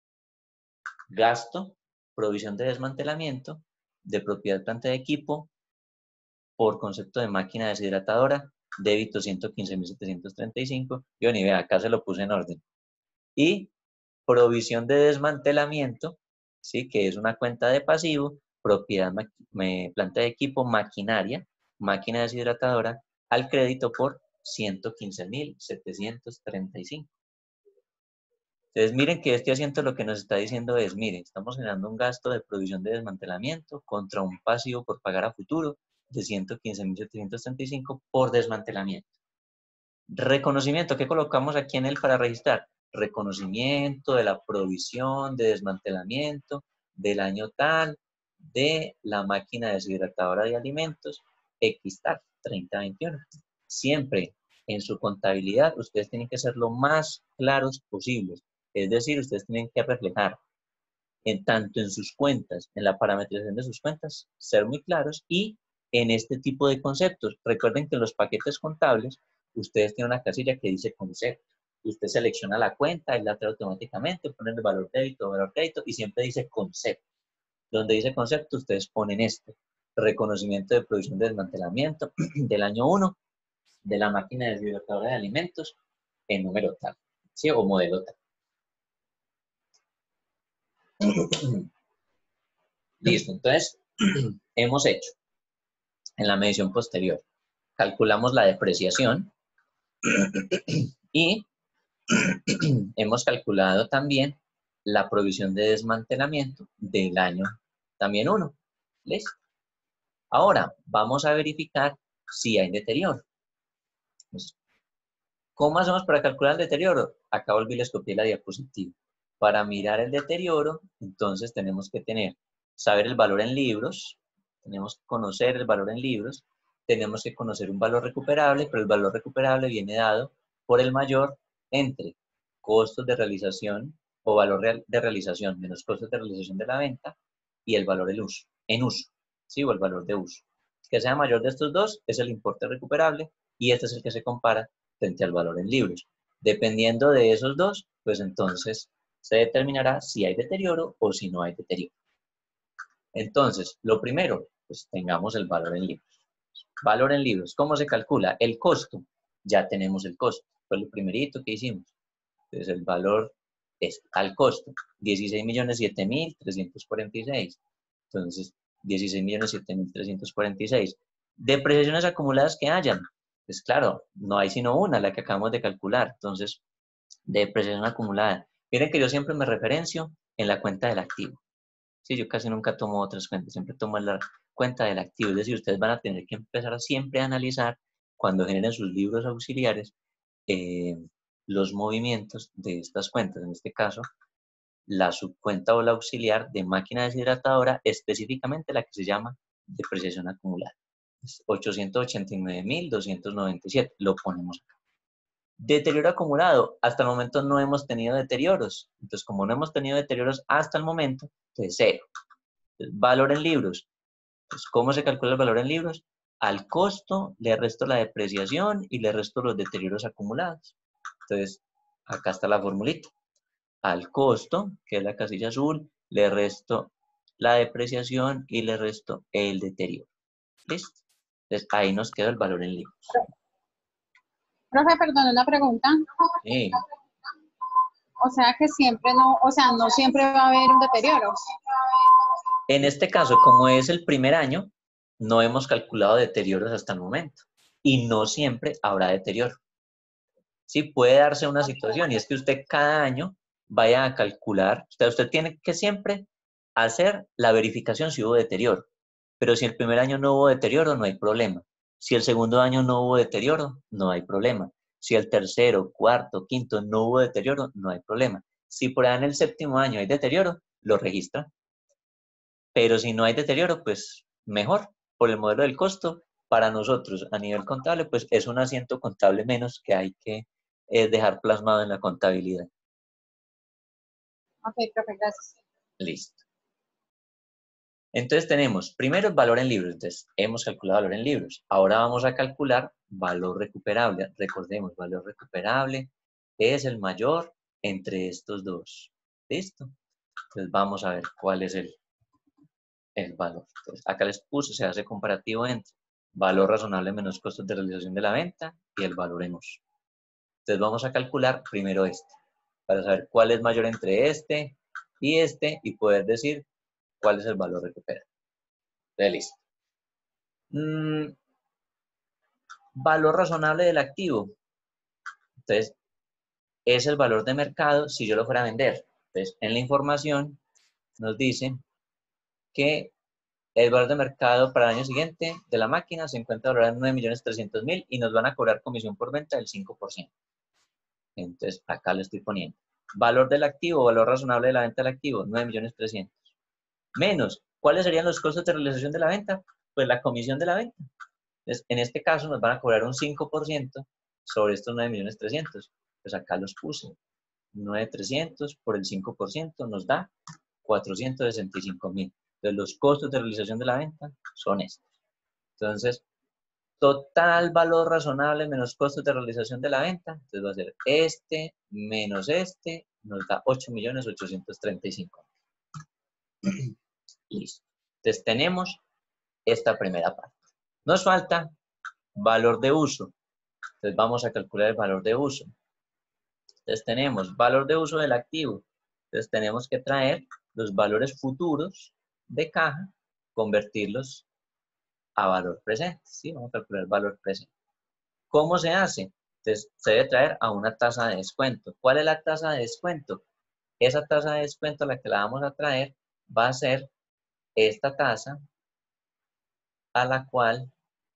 Gasto, provisión de desmantelamiento, de propiedad, planta de equipo, por concepto de máquina deshidratadora, débito ciento quince mil setecientos treinta y cinco. Yo ni vea, acá se lo puse en orden. Y provisión de desmantelamiento, ¿sí? Que es una cuenta de pasivo, propiedad, planta de equipo, maquinaria, máquina deshidratadora, al crédito por ciento quince mil setecientos treinta y cinco. Entonces, miren que este asiento lo que nos está diciendo es, miren, estamos generando un gasto de provisión de desmantelamiento contra un pasivo por pagar a futuro de ciento quince mil setecientos treinta y cinco por desmantelamiento. Reconocimiento, ¿qué colocamos aquí en él para registrar? Reconocimiento de la provisión de desmantelamiento del año tal de la máquina deshidratadora de alimentos X tal, treinta veintiuno. Siempre en su contabilidad ustedes tienen que ser lo más claros posibles. Es decir, ustedes tienen que reflejar en tanto en sus cuentas, en la parametrización de sus cuentas, ser muy claros y en este tipo de conceptos. Recuerden que en los paquetes contables ustedes tienen una casilla que dice concepto. Usted selecciona la cuenta, él la trae automáticamente, ponen el valor débito, valor crédito y siempre dice concepto. Donde dice concepto, ustedes ponen este. Reconocimiento de provisión de desmantelamiento del año uno de la máquina deshidratadora de alimentos en número tal, ¿sí? O modelo tal. Listo, entonces hemos hecho en la medición posterior, calculamos la depreciación y hemos calculado también la provisión de desmantelamiento del año también uno. ¿Listo? Ahora vamos a verificar si hay deterioro. ¿Cómo hacemos para calcular el deterioro? Acá volví y les copié la diapositiva. Para mirar el deterioro, entonces tenemos que tener, saber el valor en libros, tenemos que conocer el valor en libros, tenemos que conocer un valor recuperable, pero el valor recuperable viene dado por el mayor entre costos de realización o valor real de realización menos costos de realización de la venta y el valor en uso, en uso, ¿sí? O el valor de uso. Que sea mayor de estos dos es el importe recuperable y este es el que se compara frente al valor en libros. Dependiendo de esos dos, pues entonces se determinará si hay deterioro o si no hay deterioro. Entonces, lo primero, pues tengamos el valor en libros. Valor en libros, ¿cómo se calcula? El costo, ya tenemos el costo, fue lo primerito que hicimos. Entonces, el valor es al costo, dieciséis millones siete mil trescientos cuarenta y seis. Entonces, dieciséis millones siete mil trescientos cuarenta y seis. Depreciaciones acumuladas que hayan. Pues claro, no hay sino una, la que acabamos de calcular. Entonces, depreciación acumulada. Miren que yo siempre me referencio en la cuenta del activo. Sí, yo casi nunca tomo otras cuentas, siempre tomo la cuenta del activo. Es decir, ustedes van a tener que empezar siempre a analizar cuando generen sus libros auxiliares eh, los movimientos de estas cuentas. En este caso, la subcuenta o la auxiliar de máquina deshidratadora, específicamente la que se llama depreciación acumulada. ochocientos ochenta y nueve mil doscientos noventa y siete, lo ponemos acá. Deterioro acumulado, hasta el momento no hemos tenido deterioros. Entonces, como no hemos tenido deterioros hasta el momento, entonces cero. Entonces, valor en libros. Pues, ¿cómo se calcula el valor en libros? Al costo le resto la depreciación y le resto los deterioros acumulados. Entonces, acá está la formulita. Al costo, que es la casilla azul, le resto la depreciación y le resto el deterioro. ¿Listo? Entonces, ahí nos queda el valor en libros. Profe, perdón, una pregunta. Sí. O sea que siempre no, o sea, no siempre va a haber un deterioro. En este caso, como es el primer año, no hemos calculado deterioros hasta el momento. Y no siempre habrá deterioro. Sí, puede darse una situación y es que usted cada año vaya a calcular, usted, usted tiene que siempre hacer la verificación si hubo deterioro. Pero si el primer año no hubo deterioro, no hay problema. Si el segundo año no hubo deterioro, no hay problema. Si el tercero, cuarto, quinto no hubo deterioro, no hay problema. Si por ahí en el séptimo año hay deterioro, lo registra. Pero si no hay deterioro, pues mejor. Por el modelo del costo, para nosotros a nivel contable, pues es un asiento contable menos que hay que eh, dejar plasmado en la contabilidad. Ok, profe, gracias. Listo. Entonces tenemos primero el valor en libros. Entonces hemos calculado valor en libros. Ahora vamos a calcular valor recuperable. Recordemos, valor recuperable es el mayor entre estos dos. ¿Listo? Entonces vamos a ver cuál es el, el valor. Entonces, acá les puse, se hace comparativo entre valor razonable menos costos de realización de la venta y el valor en uso. Entonces vamos a calcular primero este, para saber cuál es mayor entre este y este y poder decir cuál es el valor recuperado. Entonces, listo. Mm, valor razonable del activo. Entonces, es el valor de mercado si yo lo fuera a vender. Entonces, en la información nos dice que el valor de mercado para el año siguiente de la máquina se encuentra valorado en nueve millones trescientos mil y nos van a cobrar comisión por venta del cinco por ciento. Entonces, acá lo estoy poniendo. Valor del activo, valor razonable de la venta del activo, nueve millones trescientos mil. Menos, ¿cuáles serían los costos de realización de la venta? Pues la comisión de la venta. Entonces, en este caso nos van a cobrar un cinco por ciento sobre estos nueve millones trescientos mil. Pues acá los puse. nueve millones trescientos mil por el cinco por ciento nos da cuatrocientos sesenta y cinco mil. Entonces, los costos de realización de la venta son estos. Entonces, total valor razonable menos costos de realización de la venta. Entonces, va a ser este menos este, nos da ocho millones ochocientos treinta y cinco mil. Listo. Entonces, tenemos esta primera parte. Nos falta valor de uso. Entonces, vamos a calcular el valor de uso. Entonces, tenemos valor de uso del activo. Entonces, tenemos que traer los valores futuros de caja, convertirlos a valor presente. ¿Sí? Vamos a calcular el valor presente. ¿Cómo se hace? Entonces, se debe traer a una tasa de descuento. ¿Cuál es la tasa de descuento? Esa tasa de descuento a la que la vamos a traer va a ser esta tasa a la cual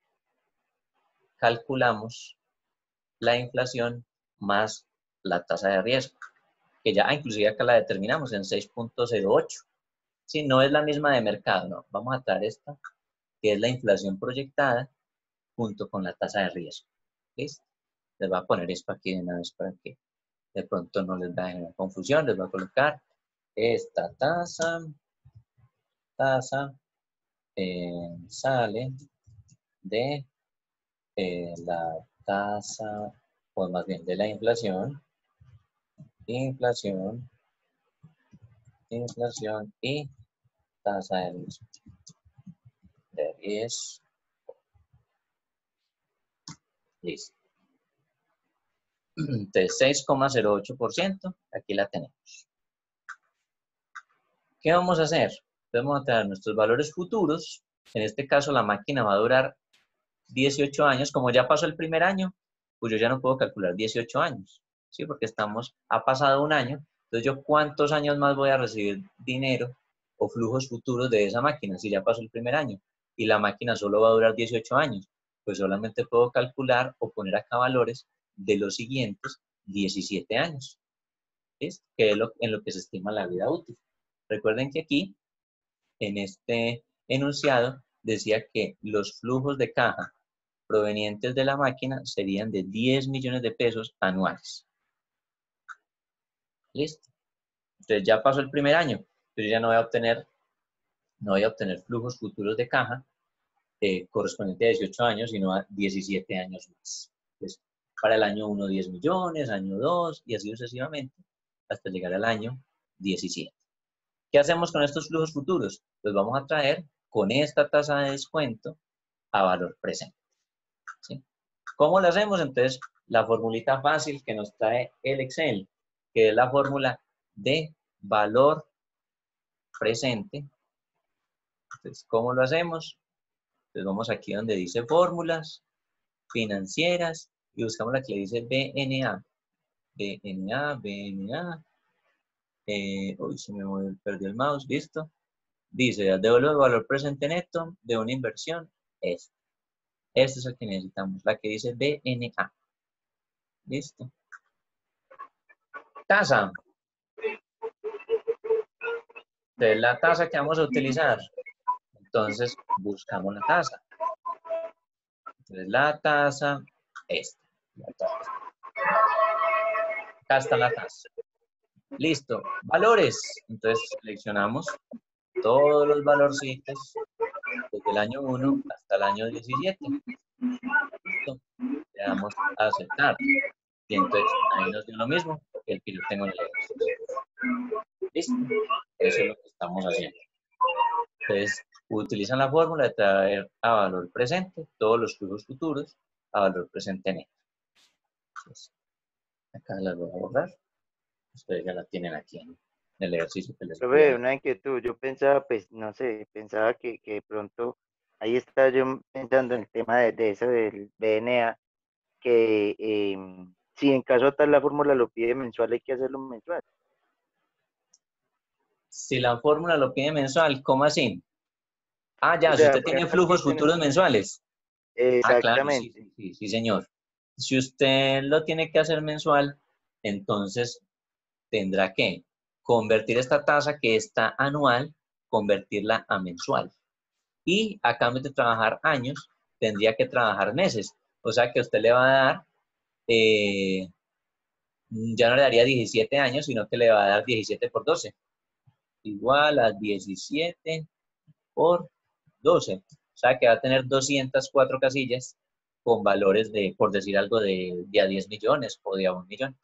calculamos la inflación más la tasa de riesgo, que ya inclusive acá la determinamos en seis punto cero ocho. Si no es la misma de mercado, no. Vamos a traer esta, que es la inflación proyectada, junto con la tasa de riesgo. ¿Listo? Les voy a poner esto aquí de una vez para que de pronto no les va a generar confusión. Les voy a colocar esta tasa, tasa eh, sale de eh, la tasa, o más bien de la inflación, inflación, inflación y tasa de riesgo. De riesgo. Listo. Entonces, seis coma cero ocho por ciento, aquí la tenemos. ¿Qué vamos a hacer? Vamos a tener nuestros valores futuros. En este caso, la máquina va a durar dieciocho años. Como ya pasó el primer año, pues yo ya no puedo calcular dieciocho años, ¿sí? Porque estamos, ha pasado un año. Entonces, ¿yo cuántos años más voy a recibir dinero o flujos futuros de esa máquina, si ya pasó el primer año y la máquina solo va a durar dieciocho años, pues solamente puedo calcular o poner acá valores de los siguientes diecisiete años, ¿sí? Que es lo, en lo que se estima la vida útil. Recuerden que aquí, en este enunciado, decía que los flujos de caja provenientes de la máquina serían de diez millones de pesos anuales. ¿Listo? Entonces ya pasó el primer año, entonces ya no voy a obtener, no voy a obtener flujos futuros de caja eh, correspondiente a dieciocho años, sino a diecisiete años más. Entonces, para el año uno, diez millones, año dos, y así sucesivamente, hasta llegar al año diecisiete. ¿Qué hacemos con estos flujos futuros? Pues vamos a traer con esta tasa de descuento a valor presente, ¿sí? ¿Cómo lo hacemos? Entonces, la formulita fácil que nos trae el Excel, que es la fórmula de valor presente. Entonces, ¿cómo lo hacemos? Entonces, vamos aquí donde dice fórmulas financieras y buscamos la que dice B N A. B N A, B N A. Eh, uy, se me movió, perdió el mouse, listo. Dice, devuelve el valor presente neto de una inversión. Este. Este es el que necesitamos, la que dice B N A. Listo. Tasa. Entonces, la tasa que vamos a utilizar. Entonces, buscamos la tasa. Entonces, la tasa, esta. La tasa. Acá está la tasa. Listo. Valores. Entonces, seleccionamos todos los valorcitos desde el año uno hasta el año diecisiete. Listo. Le damos a aceptar. Y entonces, ahí nos dio lo mismo que el que yo tengo en el ejercicio. Listo. Eso es lo que estamos haciendo. Entonces, utilizan la fórmula de traer a valor presente todos los flujos futuros a valor presente neto. Entonces, acá las voy a borrar. Ustedes ya la tienen aquí en el ejercicio que les voy a Profe, dar. una inquietud, yo pensaba, pues, no sé, pensaba que, que de pronto, ahí está yo pensando en el tema de, de eso del B N A, que em, si en caso tal la fórmula lo pide mensual, hay que hacerlo mensual. Si la fórmula lo pide mensual, ¿cómo así? Ah, O ya, si sea, usted por tiene ejemplo, aquí flujos tenemos, futuros mensuales. Ah, claro, sí, exactamente, sí, sí, sí, señor. Si usted lo tiene que hacer mensual, entonces tendrá que convertir esta tasa que está anual, convertirla a mensual. Y a cambio de trabajar años, tendría que trabajar meses. O sea que usted le va a dar, eh, ya no le daría diecisiete años, sino que le va a dar diecisiete por doce. Igual a diecisiete por doce. O sea que va a tener doscientas cuatro casillas con valores de, por decir algo, de, de a diez millones o de a un millón.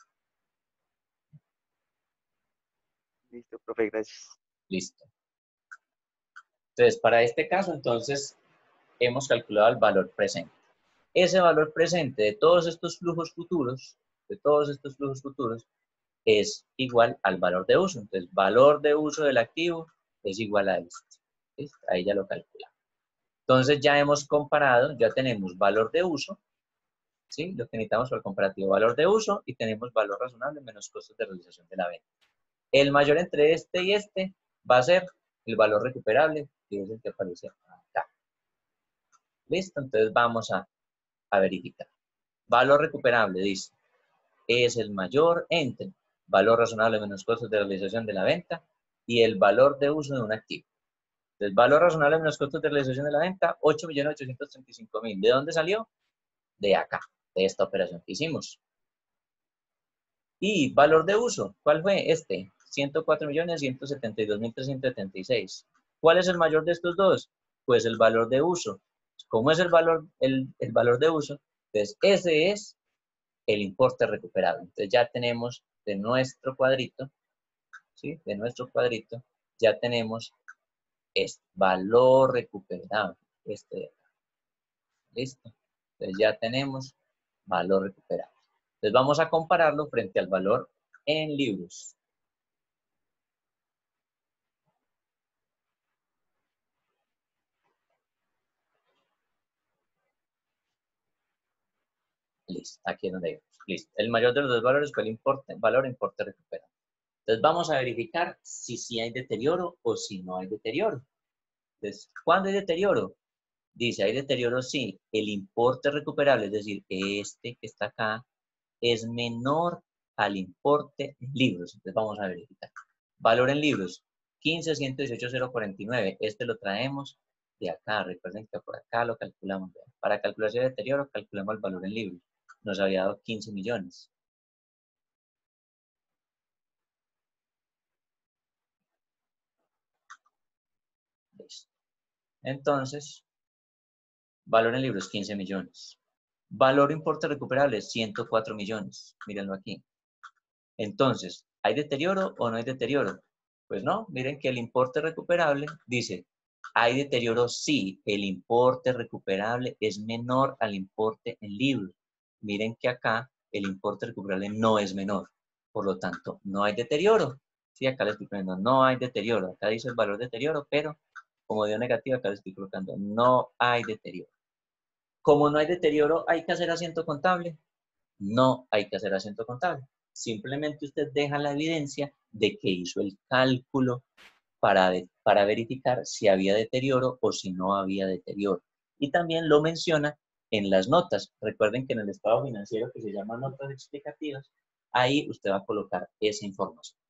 listo, profe, gracias. Listo. Entonces, para este caso, entonces, hemos calculado el valor presente. Ese valor presente de todos estos flujos futuros, de todos estos flujos futuros, es igual al valor de uso. Entonces, valor de uso del activo es igual a esto. ¿Listo? Ahí ya lo calculamos. Entonces, ya hemos comparado, ya tenemos valor de uso, ¿sí? Lo que necesitamos para el comparativo, valor de uso, y tenemos valor razonable menos costos de realización de la venta. El mayor entre este y este va a ser el valor recuperable, que es el que aparece acá. ¿Listo? Entonces, vamos a, a verificar. Valor recuperable, dice, es el mayor entre valor razonable menos costos de realización de la venta y el valor de uso de un activo. Entonces, valor razonable menos costos de realización de la venta, ocho millones ochocientos treinta y cinco mil. ¿De dónde salió? De acá, de esta operación que hicimos. Y valor de uso, ¿cuál fue? Este, ciento cuatro millones ciento setenta y dos mil trescientos setenta y seis. ¿Cuál es el mayor de estos dos? Pues el valor de uso. ¿Cómo es el valor, el, el valor de uso? Entonces, ese es el importe recuperable. Entonces, ya tenemos de nuestro cuadrito, ¿sí? De nuestro cuadrito, ya tenemos este valor recuperable. Este de acá. ¿Listo? Entonces, ya tenemos valor recuperable. Entonces, vamos a compararlo frente al valor en libros. Listo, aquí es donde vamos. Listo. El mayor de los dos valores fue el importe, valor e importe recuperable. Entonces vamos a verificar si sí hay deterioro o si no hay deterioro. Entonces, ¿cuándo hay deterioro? Dice, hay deterioro si el importe recuperable, es decir, este que está acá, es menor al importe en libros. Entonces vamos a verificar. Valor en libros, quince ciento dieciocho mil cuarenta y nueve. Este lo traemos de acá. Recuerden que por acá lo calculamos. Para calcular ese deterioro, calculamos el valor en libros. Nos había dado quince millones. Listo. Entonces, valor en libros, quince millones. Valor importe recuperable, ciento cuatro millones. Mírenlo aquí. Entonces, ¿hay deterioro o no hay deterioro? Pues no, miren que el importe recuperable dice, hay deterioro si el importe recuperable es menor al importe en libros. Miren que acá el importe recuperable no es menor. Por lo tanto, no hay deterioro. Sí, acá les estoy poniendo, no hay deterioro. Acá dice el valor deterioro, pero como dio negativo, acá les estoy colocando, no hay deterioro. Como no hay deterioro, ¿hay que hacer asiento contable? No hay que hacer asiento contable. Simplemente usted deja la evidencia de que hizo el cálculo para, de, para verificar si había deterioro o si no había deterioro. Y también lo menciona en las notas. Recuerden que en el estado financiero que se llama notas explicativas, ahí usted va a colocar esa información.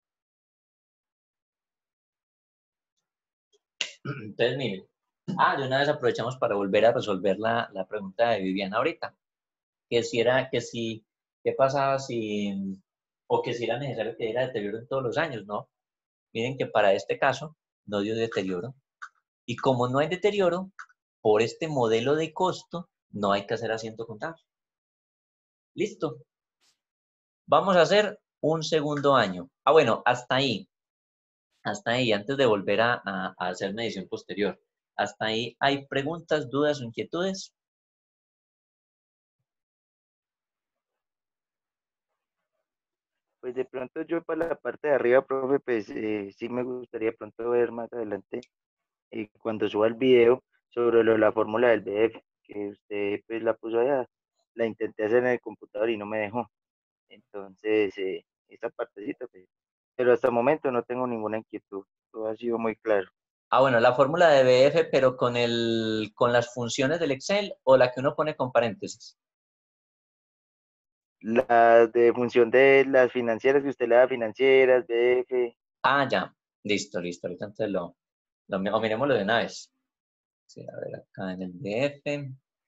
Entonces, miren. Ah, de una vez aprovechamos para volver a resolver la, la pregunta de Viviana ahorita. Que si era, que si, ¿qué pasaba si, o que si era necesario que diera deterioro en todos los años? No. Miren que para este caso no dio deterioro. Y como no hay deterioro, por este modelo de costo, no hay que hacer asiento contable. Listo. Vamos a hacer un segundo año. Ah, bueno, hasta ahí. Hasta ahí, antes de volver a, a, a hacer medición posterior. Hasta ahí, ¿hay preguntas, dudas o inquietudes? Pues de pronto yo para la parte de arriba, profe, pues eh, sí me gustaría de pronto ver más adelante eh, cuando suba el video sobre lo, la fórmula del B F, que usted pues la puso allá, la intenté hacer en el computador y no me dejó. Entonces, eh, esa partecita, pues, pero hasta el momento no tengo ninguna inquietud, todo ha sido muy claro. Ah, bueno, la fórmula de B F, pero con, el, con las funciones del Excel o la que uno pone con paréntesis. La de función de las financieras que usted le da financieras, B F. Ah, ya. Listo, listo. Ahorita entonces lo, lo o miremoslo de una vez. Sí, a ver, acá en el B F.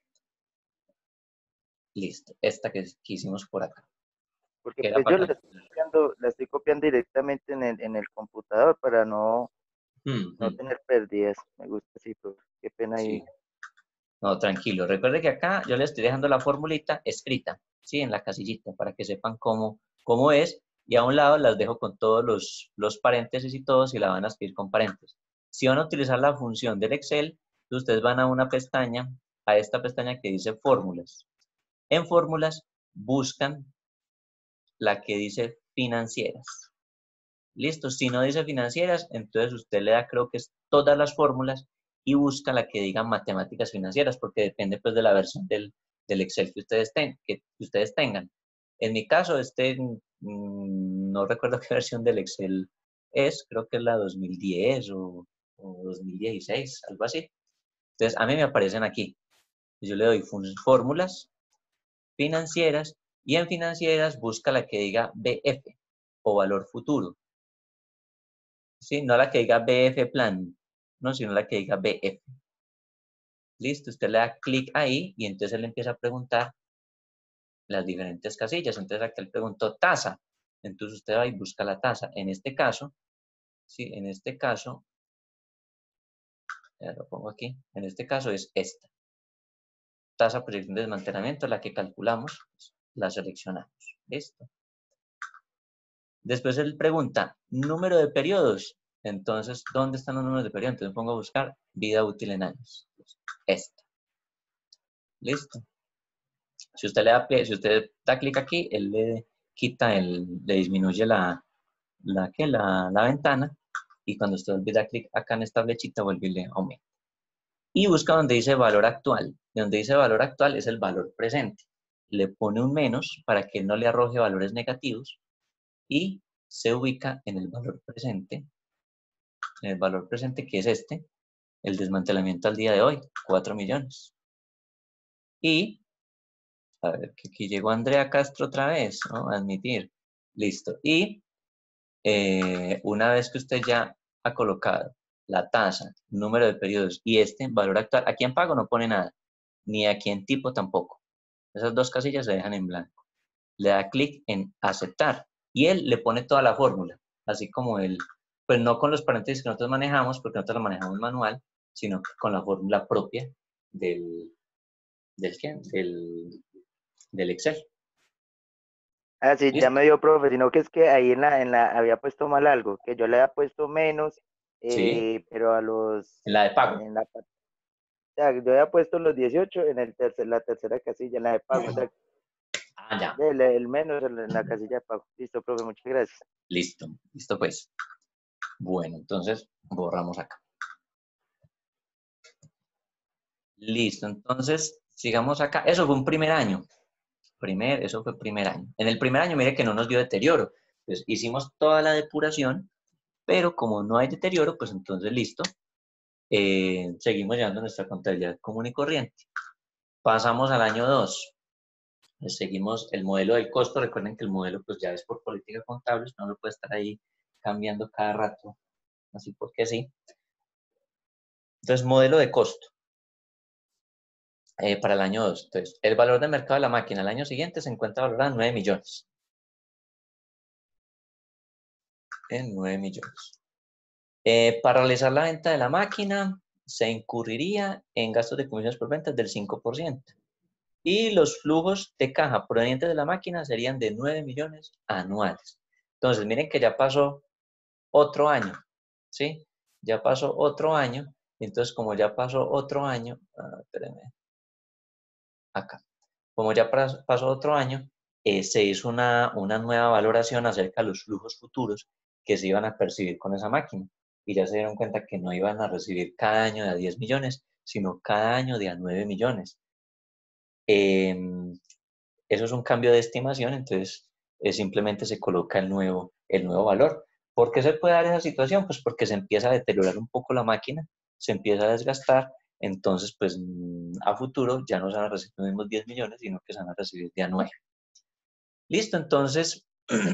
Listo. Esta que, que hicimos por acá. Porque Que era pues yo para la estoy copiando, la estoy copiando directamente en el, en el computador para no, mm, no mm, tener pérdidas. Me gusta así, profe. Qué pena ahí. sí. No, tranquilo. Recuerde que acá yo le estoy dejando la formulita escrita, ¿sí? En la casillita, para que sepan cómo, cómo es. Y a un lado las dejo con todos los, los paréntesis y todo, si la van a escribir con paréntesis. Si van a utilizar la función del Excel, ustedes van a una pestaña, a esta pestaña que dice fórmulas. En fórmulas buscan la que dice financieras. Listo, si no dice financieras, entonces usted le da, creo que es todas las fórmulas y busca la que diga matemáticas financieras, porque depende pues de la versión del, del Excel que ustedes, ten, que ustedes tengan. En mi caso, este, mmm, no recuerdo qué versión del Excel es, creo que es la dos mil diez o, o dos mil dieciséis, algo así. Entonces, a mí me aparecen aquí. Yo le doy fórmulas financieras y en financieras busca la que diga B F o valor futuro. ¿Sí? No la que diga B F plan, no, sino la que diga B F. Listo, usted le da clic ahí y entonces él empieza a preguntar las diferentes casillas. Entonces aquí él preguntó tasa. Entonces usted va y busca la tasa. En este caso, sí, en este caso, ya lo pongo aquí, en este caso es esta. Tasa proyección de desmantelamiento, la que calculamos, pues, la seleccionamos. Listo. Después él pregunta, número de periodos. Entonces, ¿dónde están los números de periodos? Entonces pongo a buscar vida útil en años. Esta. Listo. Si usted le da, si usted da clic aquí, él le quita, el, le disminuye la, la, ¿qué? La, la ventana y cuando usted vuelve a dar clic acá en esta flechita, vuelve y le aumenta. Y busca donde dice valor actual. Donde dice valor actual es el valor presente. Le pone un menos para que no le arroje valores negativos y se ubica en el valor presente, en el valor presente que es este, el desmantelamiento al día de hoy, cuatro millones. Y, a ver, que aquí llegó Andrea Castro otra vez, ¿no? Admitir. Listo. Y eh, una vez que usted ya ha colocado la tasa, número de periodos y este valor actual, aquí en pago no pone nada, ni aquí en tipo tampoco. Esas dos casillas se dejan en blanco. Le da clic en aceptar y él le pone toda la fórmula, así como él, pues no con los paréntesis que nosotros manejamos, porque nosotros la manejamos manual, sino con la fórmula propia del, del, ¿qué? del, del Excel. Ah, sí, ya ¿Listo? me dio, profe, sino que es que ahí en la, en la había puesto mal algo, que yo le había puesto menos, Sí, eh, pero a los, en la de pago. en la, o sea, yo había puesto los dieciocho en el tercer, la tercera casilla, en la de pago, o sea, Ah, ya. el, el menos en la, en la casilla de pago. Listo, profe, muchas gracias. Listo. Listo, pues. Bueno, entonces borramos acá. Listo, entonces sigamos acá. Eso fue un primer año. Primer, eso fue primer año. En el primer año, mire que no nos dio deterioro. Entonces hicimos toda la depuración, pero como no hay deterioro, pues entonces listo. Eh, seguimos llevando nuestra contabilidad común y corriente. Pasamos al año dos. Seguimos el modelo del costo. Recuerden que el modelo pues ya es por política contable, no lo puede estar ahí cambiando cada rato, así porque sí. Entonces, modelo de costo eh, para el año dos. Entonces, el valor de mercado de la máquina al año siguiente se encuentra valorado en nueve millones. En nueve millones. Eh, para realizar la venta de la máquina, se incurriría en gastos de comisiones por ventas del cinco por ciento. Y los flujos de caja provenientes de la máquina serían de nueve millones anuales. Entonces, miren que ya pasó otro año, ¿sí? Ya pasó otro año. Entonces, como ya pasó otro año, ah, espérenme, acá. Como ya pasó otro año, eh, se hizo una, una nueva valoración acerca de los flujos futuros que se iban a percibir con esa máquina. Y ya se dieron cuenta que no iban a recibir cada año de a diez millones, sino cada año de a nueve millones. Eh, eso es un cambio de estimación, entonces eh, simplemente se coloca el nuevo, el nuevo valor. ¿Por qué se puede dar esa situación? Pues porque se empieza a deteriorar un poco la máquina, se empieza a desgastar, entonces pues a futuro ya no se van a recibir los mismos diez millones, sino que se van a recibir de a nueve. Listo, entonces,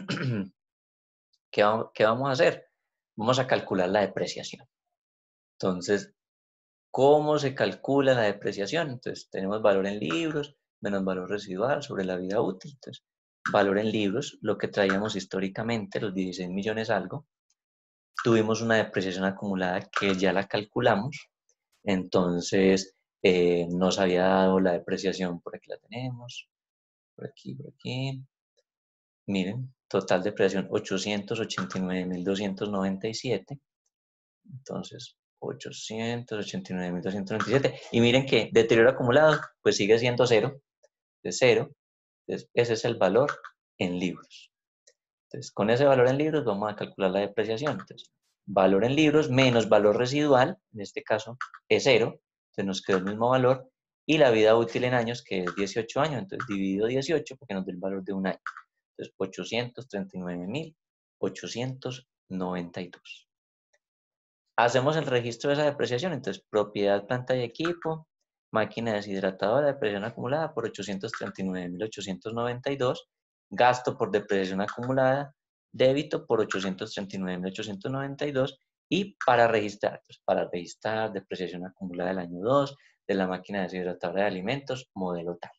¿qué, vamos, ¿qué vamos a hacer? Vamos a calcular la depreciación. Entonces, ¿cómo se calcula la depreciación? Entonces, tenemos valor en libros menos valor residual sobre la vida útil. Entonces, valor en libros, lo que traíamos históricamente, los dieciséis millones algo. Tuvimos una depreciación acumulada que ya la calculamos. Entonces, eh, nos había dado la depreciación, por aquí la tenemos, por aquí, por aquí. Miren, total depreciación ochocientos ochenta y nueve mil doscientos noventa y siete. Entonces, ochocientos ochenta y nueve mil doscientos noventa y siete. Y miren que deterioro acumulado, pues sigue siendo cero, de cero. Entonces, ese es el valor en libros. Entonces, con ese valor en libros vamos a calcular la depreciación. Entonces, valor en libros menos valor residual, en este caso es cero, entonces nos quedó el mismo valor. Y la vida útil en años, que es dieciocho años, entonces dividido dieciocho, porque nos da el valor de un año. Entonces, ochocientos treinta y nueve mil ochocientos noventa y dos. Hacemos el registro de esa depreciación. Entonces, propiedad, planta y equipo, máquina deshidratadora, depreciación acumulada por ochocientos treinta y nueve mil ochocientos noventa y dos. Gasto por depreciación acumulada, débito por ochocientos treinta y nueve mil ochocientos noventa y dos. Y para registrar, pues para registrar depreciación acumulada del año dos, de la máquina deshidratadora de alimentos, modelo tal.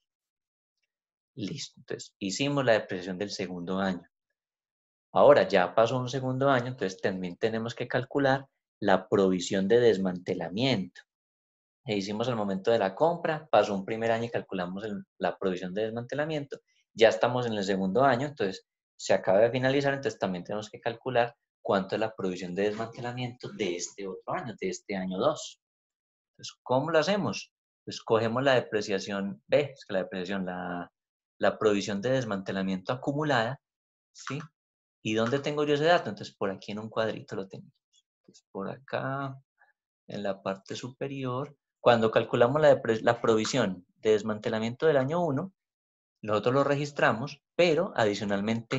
Listo, entonces hicimos la depreciación del segundo año. Ahora ya pasó un segundo año, entonces también tenemos que calcular la provisión de desmantelamiento. E hicimos al momento de la compra, pasó un primer año y calculamos el, la provisión de desmantelamiento. Ya estamos en el segundo año, entonces se acaba de finalizar, entonces también tenemos que calcular cuánto es la provisión de desmantelamiento de este otro año, de este año dos. Entonces, ¿cómo lo hacemos? Pues cogemos la depreciación B, es que la depreciación, la, la provisión de desmantelamiento acumulada, ¿sí? ¿Y dónde tengo yo ese dato? Entonces, por aquí en un cuadrito lo tengo. Entonces, por acá, en la parte superior, cuando calculamos la, la provisión de desmantelamiento del año uno, nosotros lo registramos, pero adicionalmente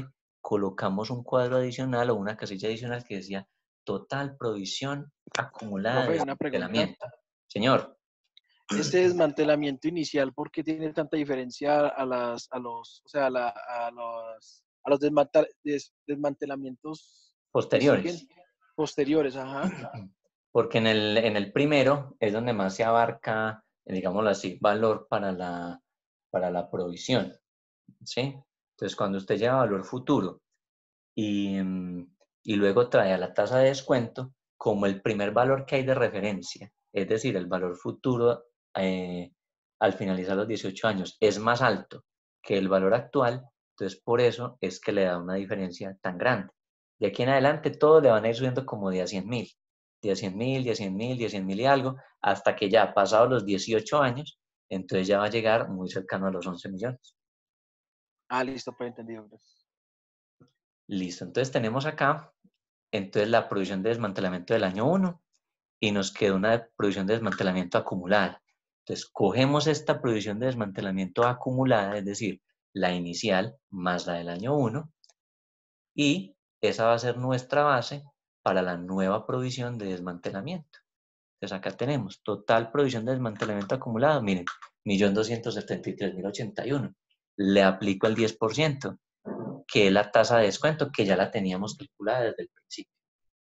colocamos un cuadro adicional o una casilla adicional que decía total provisión acumulada Profe, de una pregunta. desmantelamiento. Señor. Este desmantelamiento inicial, ¿por qué tiene tanta diferencia a las, a los, o sea, a, la- a los, a los desmanta- des- desmantelamientos que Posteriores. siguen posteriores? Ajá. Porque en el, en el primero es donde más se abarca, digámoslo así, valor para la, para la provisión, ¿sí? Entonces, cuando usted lleva valor futuro y, y luego trae a la tasa de descuento como el primer valor que hay de referencia, es decir, el valor futuro eh, al finalizar los dieciocho años es más alto que el valor actual, entonces por eso es que le da una diferencia tan grande. De aquí en adelante todos le van a ir subiendo como de a cien mil, de a cien mil, de a cien mil, de a cien mil y algo, hasta que ya pasados los dieciocho años, entonces ya va a llegar muy cercano a los once millones. Ah, listo, pues entendido. Gracias. Listo, entonces tenemos acá, entonces la provisión de desmantelamiento del año uno y nos queda una provisión de desmantelamiento acumulada. Entonces cogemos esta provisión de desmantelamiento acumulada, es decir, la inicial más la del año uno, y esa va a ser nuestra base para la nueva provisión de desmantelamiento. Entonces acá tenemos total provisión de desmantelamiento acumulado, miren, un millón doscientos setenta y tres mil ochenta y uno. Le aplico el diez por ciento, que es la tasa de descuento que ya la teníamos calculada desde el principio.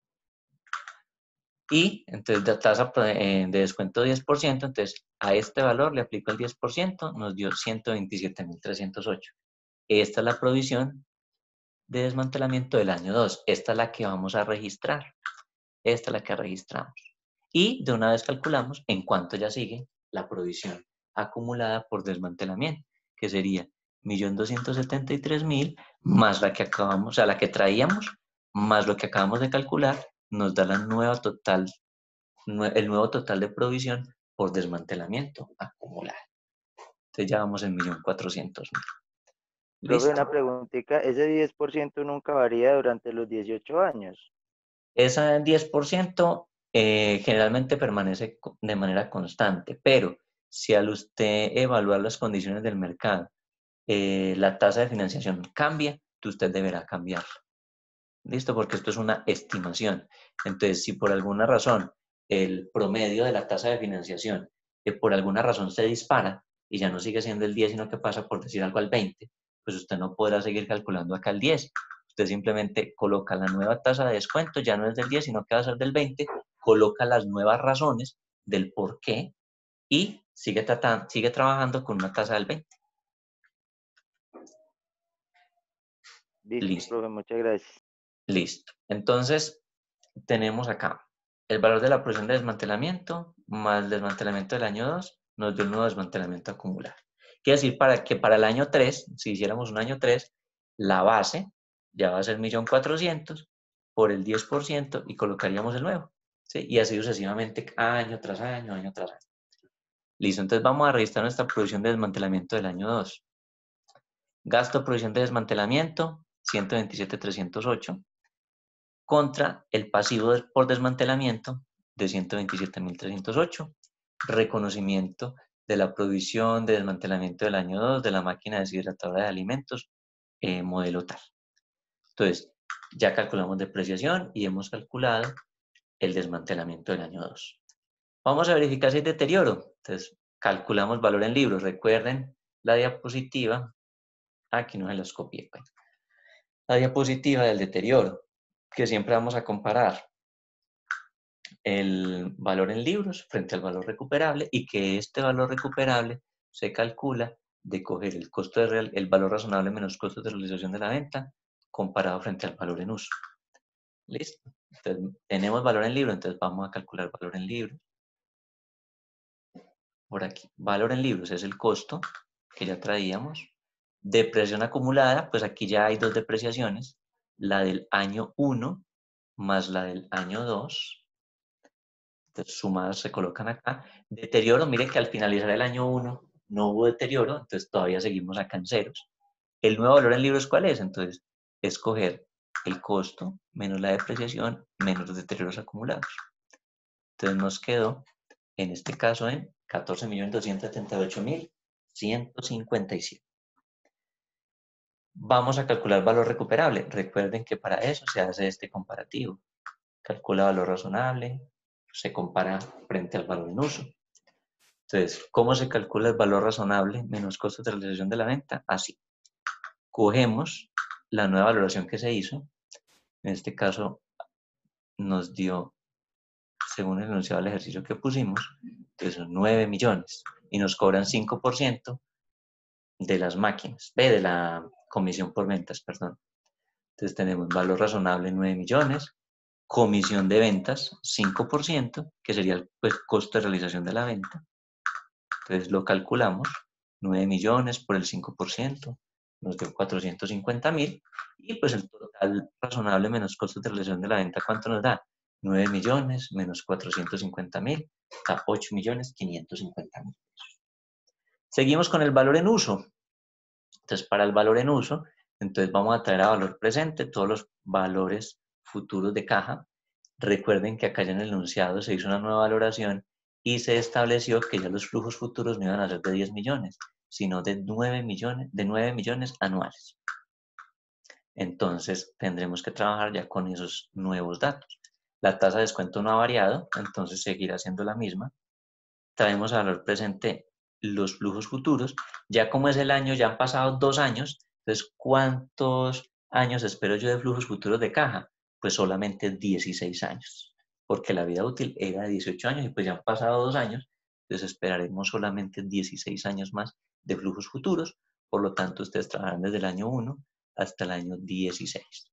Y entonces la tasa de descuento diez por ciento, entonces a este valor le aplico el diez por ciento, nos dio ciento veintisiete mil trescientos ocho. Esta es la provisión de desmantelamiento del año dos. Esta es la que vamos a registrar. Esta es la que registramos. Y de una vez calculamos en cuánto ya sigue la provisión acumulada por desmantelamiento, que sería un millón doscientos setenta y tres mil más la que acabamos, o sea, la que traíamos, más lo que acabamos de calcular, nos da la nueva total, el nuevo total de provisión por desmantelamiento acumulada. Entonces ya vamos en un millón cuatrocientos mil. Profe, ¿Listo? una preguntita, ¿ese diez por ciento nunca varía durante los dieciocho años? Ese diez por ciento eh, generalmente permanece de manera constante, pero si al usted evaluar las condiciones del mercado, eh, la tasa de financiación cambia, usted deberá cambiarla. ¿Listo? Porque esto es una estimación. Entonces, si por alguna razón el promedio de la tasa de financiación que por alguna razón se dispara y ya no sigue siendo el diez, sino que pasa por decir algo al veinte, pues usted no podrá seguir calculando acá el diez. Usted simplemente coloca la nueva tasa de descuento, ya no es del diez, sino que va a ser del veinte, coloca las nuevas razones del por qué y sigue, tratando, sigue trabajando con una tasa del veinte. Listo, Listo. profe, muchas gracias. Listo. Entonces, tenemos acá el valor de la provisión de desmantelamiento más el desmantelamiento del año dos nos dio un nuevo desmantelamiento acumulado. Quiere decir para que para el año tres, si hiciéramos un año tres, la base ya va a ser un millón cuatrocientos mil por el diez por ciento y colocaríamos el nuevo. ¿Sí? Y así sucesivamente año tras año, año tras año. Listo, entonces vamos a registrar nuestra provisión de desmantelamiento del año dos. Gasto provisión de desmantelamiento, ciento veintisiete mil trescientos ocho. Contra el pasivo por desmantelamiento de ciento veintisiete mil trescientos ocho, reconocimiento de la provisión de desmantelamiento del año dos de la máquina deshidratadora de alimentos, eh, modelo tal. Entonces, ya calculamos depreciación y hemos calculado el desmantelamiento del año dos. Vamos a verificar si hay deterioro. Entonces, calculamos valor en libros. Recuerden la diapositiva. Aquí no se los copié. Pues. La diapositiva del deterioro, que siempre vamos a comparar el valor en libros frente al valor recuperable y que este valor recuperable se calcula de coger el costo de real, el valor razonable menos costos de realización de la venta comparado frente al valor en uso. ¿Listo? Entonces, tenemos valor en libro, entonces vamos a calcular valor en libros. Por aquí, valor en libros es el costo que ya traíamos. Depreciación acumulada, pues aquí ya hay dos depreciaciones, la del año uno más la del año dos. Entonces, sumadas se colocan acá. Deterioro, mire que al finalizar el año uno no hubo deterioro, entonces todavía seguimos acá en ceros. ¿El nuevo valor en libros cuál es? Entonces, escoger el costo menos la depreciación menos los deterioros acumulados. Entonces nos quedó, en este caso, en catorce millones doscientos setenta y ocho mil ciento cincuenta y siete. Vamos a calcular valor recuperable. Recuerden que para eso se hace este comparativo. Calcula valor razonable, se compara frente al valor en uso. Entonces, ¿cómo se calcula el valor razonable menos costos de realización de la venta? Así. Cogemos la nueva valoración que se hizo. En este caso, nos dio, según el enunciado del ejercicio que pusimos, entonces son nueve millones. Y nos cobran cinco por ciento de las máquinas, de la comisión por ventas, perdón. Entonces tenemos valor razonable nueve millones, comisión de ventas cinco por ciento, que sería el pues, costo de realización de la venta. Entonces lo calculamos, nueve millones por el cinco por ciento, nos dio cuatrocientos cincuenta mil, y pues el total razonable menos costos de realización de la venta, ¿cuánto nos da? nueve millones menos cuatrocientos cincuenta mil, da ocho millones quinientos cincuenta mil. Seguimos con el valor en uso. Entonces, para el valor en uso, entonces vamos a traer a valor presente todos los valores futuros de caja. Recuerden que acá ya en el enunciado se hizo una nueva valoración y se estableció que ya los flujos futuros no iban a ser de diez millones, sino de nueve millones, de nueve millones anuales. Entonces, tendremos que trabajar ya con esos nuevos datos. La tasa de descuento no ha variado, entonces seguirá siendo la misma. Traemos a valor presente los flujos futuros. Ya como es el año, ya han pasado dos años, entonces, ¿cuántos años espero yo de flujos futuros de caja? Pues solamente dieciséis años, porque la vida útil era de dieciocho años y pues ya han pasado dos años, entonces esperaremos solamente dieciséis años más de flujos futuros, por lo tanto, ustedes trabajarán desde el año uno hasta el año dieciséis.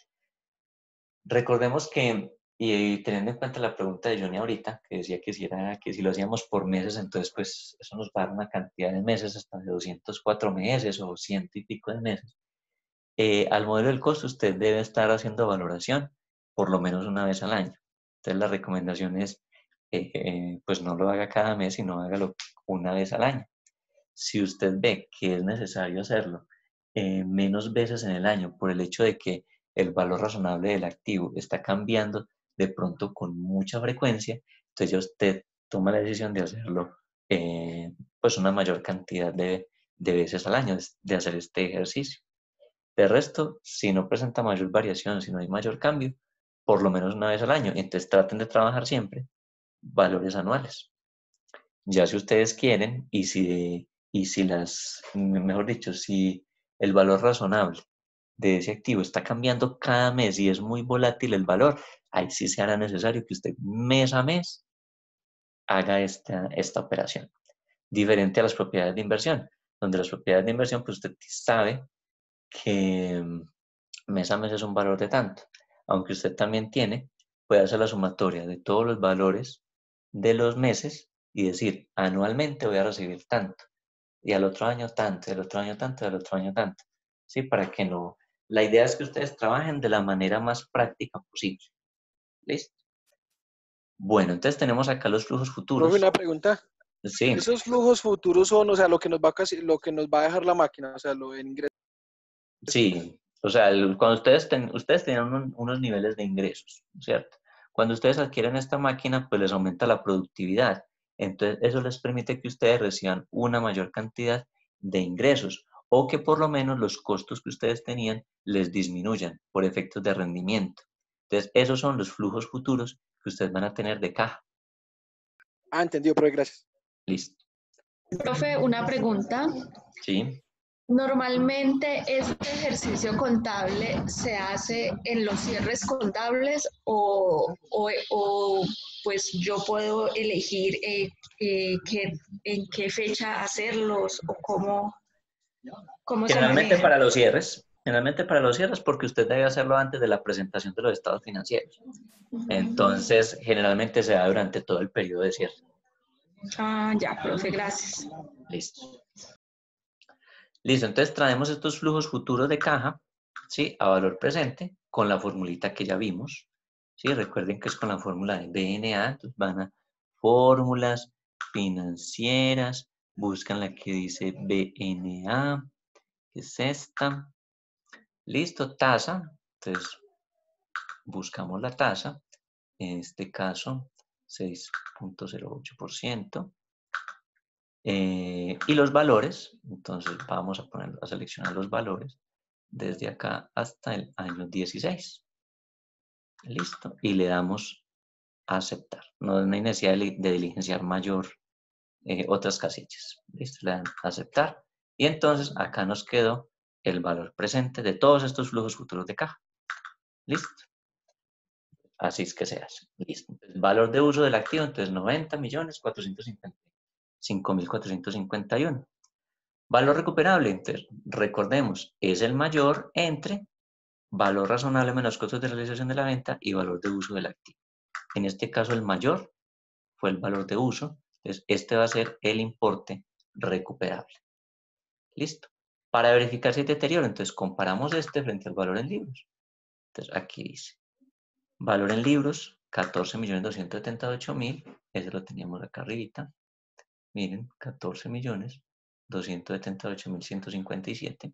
Recordemos que, y teniendo en cuenta la pregunta de Johnny ahorita, que decía que si, era, que si lo hacíamos por meses, entonces pues eso nos va a dar una cantidad de meses, hasta de doscientos cuatro meses o ciento y pico de meses. Eh, al modelo del costo usted debe estar haciendo valoración por lo menos una vez al año. Entonces la recomendación es, eh, eh, pues no lo haga cada mes, sino hágalo una vez al año. Si usted ve que es necesario hacerlo eh, menos veces en el año por el hecho de que el valor razonable del activo está cambiando de pronto con mucha frecuencia, entonces ya usted toma la decisión de hacerlo eh, pues una mayor cantidad de, de veces al año, de hacer este ejercicio. De resto, si no presenta mayor variación, si no hay mayor cambio, por lo menos una vez al año. Entonces traten de trabajar siempre valores anuales. Ya si ustedes quieren y si, y si las, mejor dicho, si el valor razonable de ese activo está cambiando cada mes y es muy volátil el valor, ahí sí se hará necesario que usted mes a mes haga esta, esta operación. Diferente a las propiedades de inversión, donde las propiedades de inversión, pues usted sabe que mes a mes es un valor de tanto. Aunque usted también tiene, puede hacer la sumatoria de todos los valores de los meses y decir, anualmente voy a recibir tanto, y al otro año tanto, y al otro año tanto, y al otro año tanto. ¿Sí? Para que no... La idea es que ustedes trabajen de la manera más práctica posible. ¿Listo? Bueno, entonces tenemos acá los flujos futuros. Profe, una pregunta. Sí. Esos flujos futuros son, o sea, lo que nos va a, casi, lo que nos va a dejar la máquina, o sea, lo en ingresos. Sí, o sea, el, cuando ustedes, ten, ustedes tenían un, unos niveles de ingresos, ¿cierto? Cuando ustedes adquieren esta máquina, pues les aumenta la productividad. Entonces, eso les permite que ustedes reciban una mayor cantidad de ingresos o que por lo menos los costos que ustedes tenían les disminuyan por efectos de rendimiento. Entonces, esos son los flujos futuros que ustedes van a tener de caja. Ah, entendido, profe, gracias. Listo. Profe, una pregunta. Sí. Normalmente este ejercicio contable se hace en los cierres contables o, o, o pues yo puedo elegir eh, eh, qué, en qué fecha hacerlos o cómo, cómo se Generalmente maneja. para los cierres. Generalmente para los cierres porque usted debe hacerlo antes de la presentación de los estados financieros. Entonces, generalmente se da durante todo el periodo de cierre. Ah, ya, profe, gracias. Listo. Listo, entonces traemos estos flujos futuros de caja, ¿sí? A valor presente con la formulita que ya vimos, ¿sí? Recuerden que es con la fórmula de B N A, entonces van a fórmulas financieras, buscan la que dice B N A, que es esta. Listo, tasa, entonces buscamos la tasa, en este caso seis punto cero ocho por ciento. Eh, y los valores, entonces vamos a poner, a seleccionar los valores. desde acá hasta el año dieciséis. Listo. Y le damos a aceptar. No hay necesidad de, de diligenciar mayor eh, otras casillas. Listo. Le dan a aceptar. Y entonces acá nos quedó el valor presente de todos estos flujos futuros de caja. Listo. Así es que se hace. Listo. El valor de uso del activo, entonces noventa millones cuatrocientos cincuenta y cinco mil cuatrocientos cincuenta y uno. Valor recuperable, entonces, recordemos, es el mayor entre valor razonable menos costos de realización de la venta y valor de uso del activo. En este caso, el mayor fue el valor de uso, entonces este va a ser el importe recuperable. Listo. Para verificar si hay deterioro, entonces comparamos este frente al valor en libros. Entonces aquí dice, valor en libros, catorce millones doscientos setenta y ocho mil, ese lo teníamos acá arribita. Miren, catorce millones doscientos setenta y ocho mil ciento cincuenta y siete.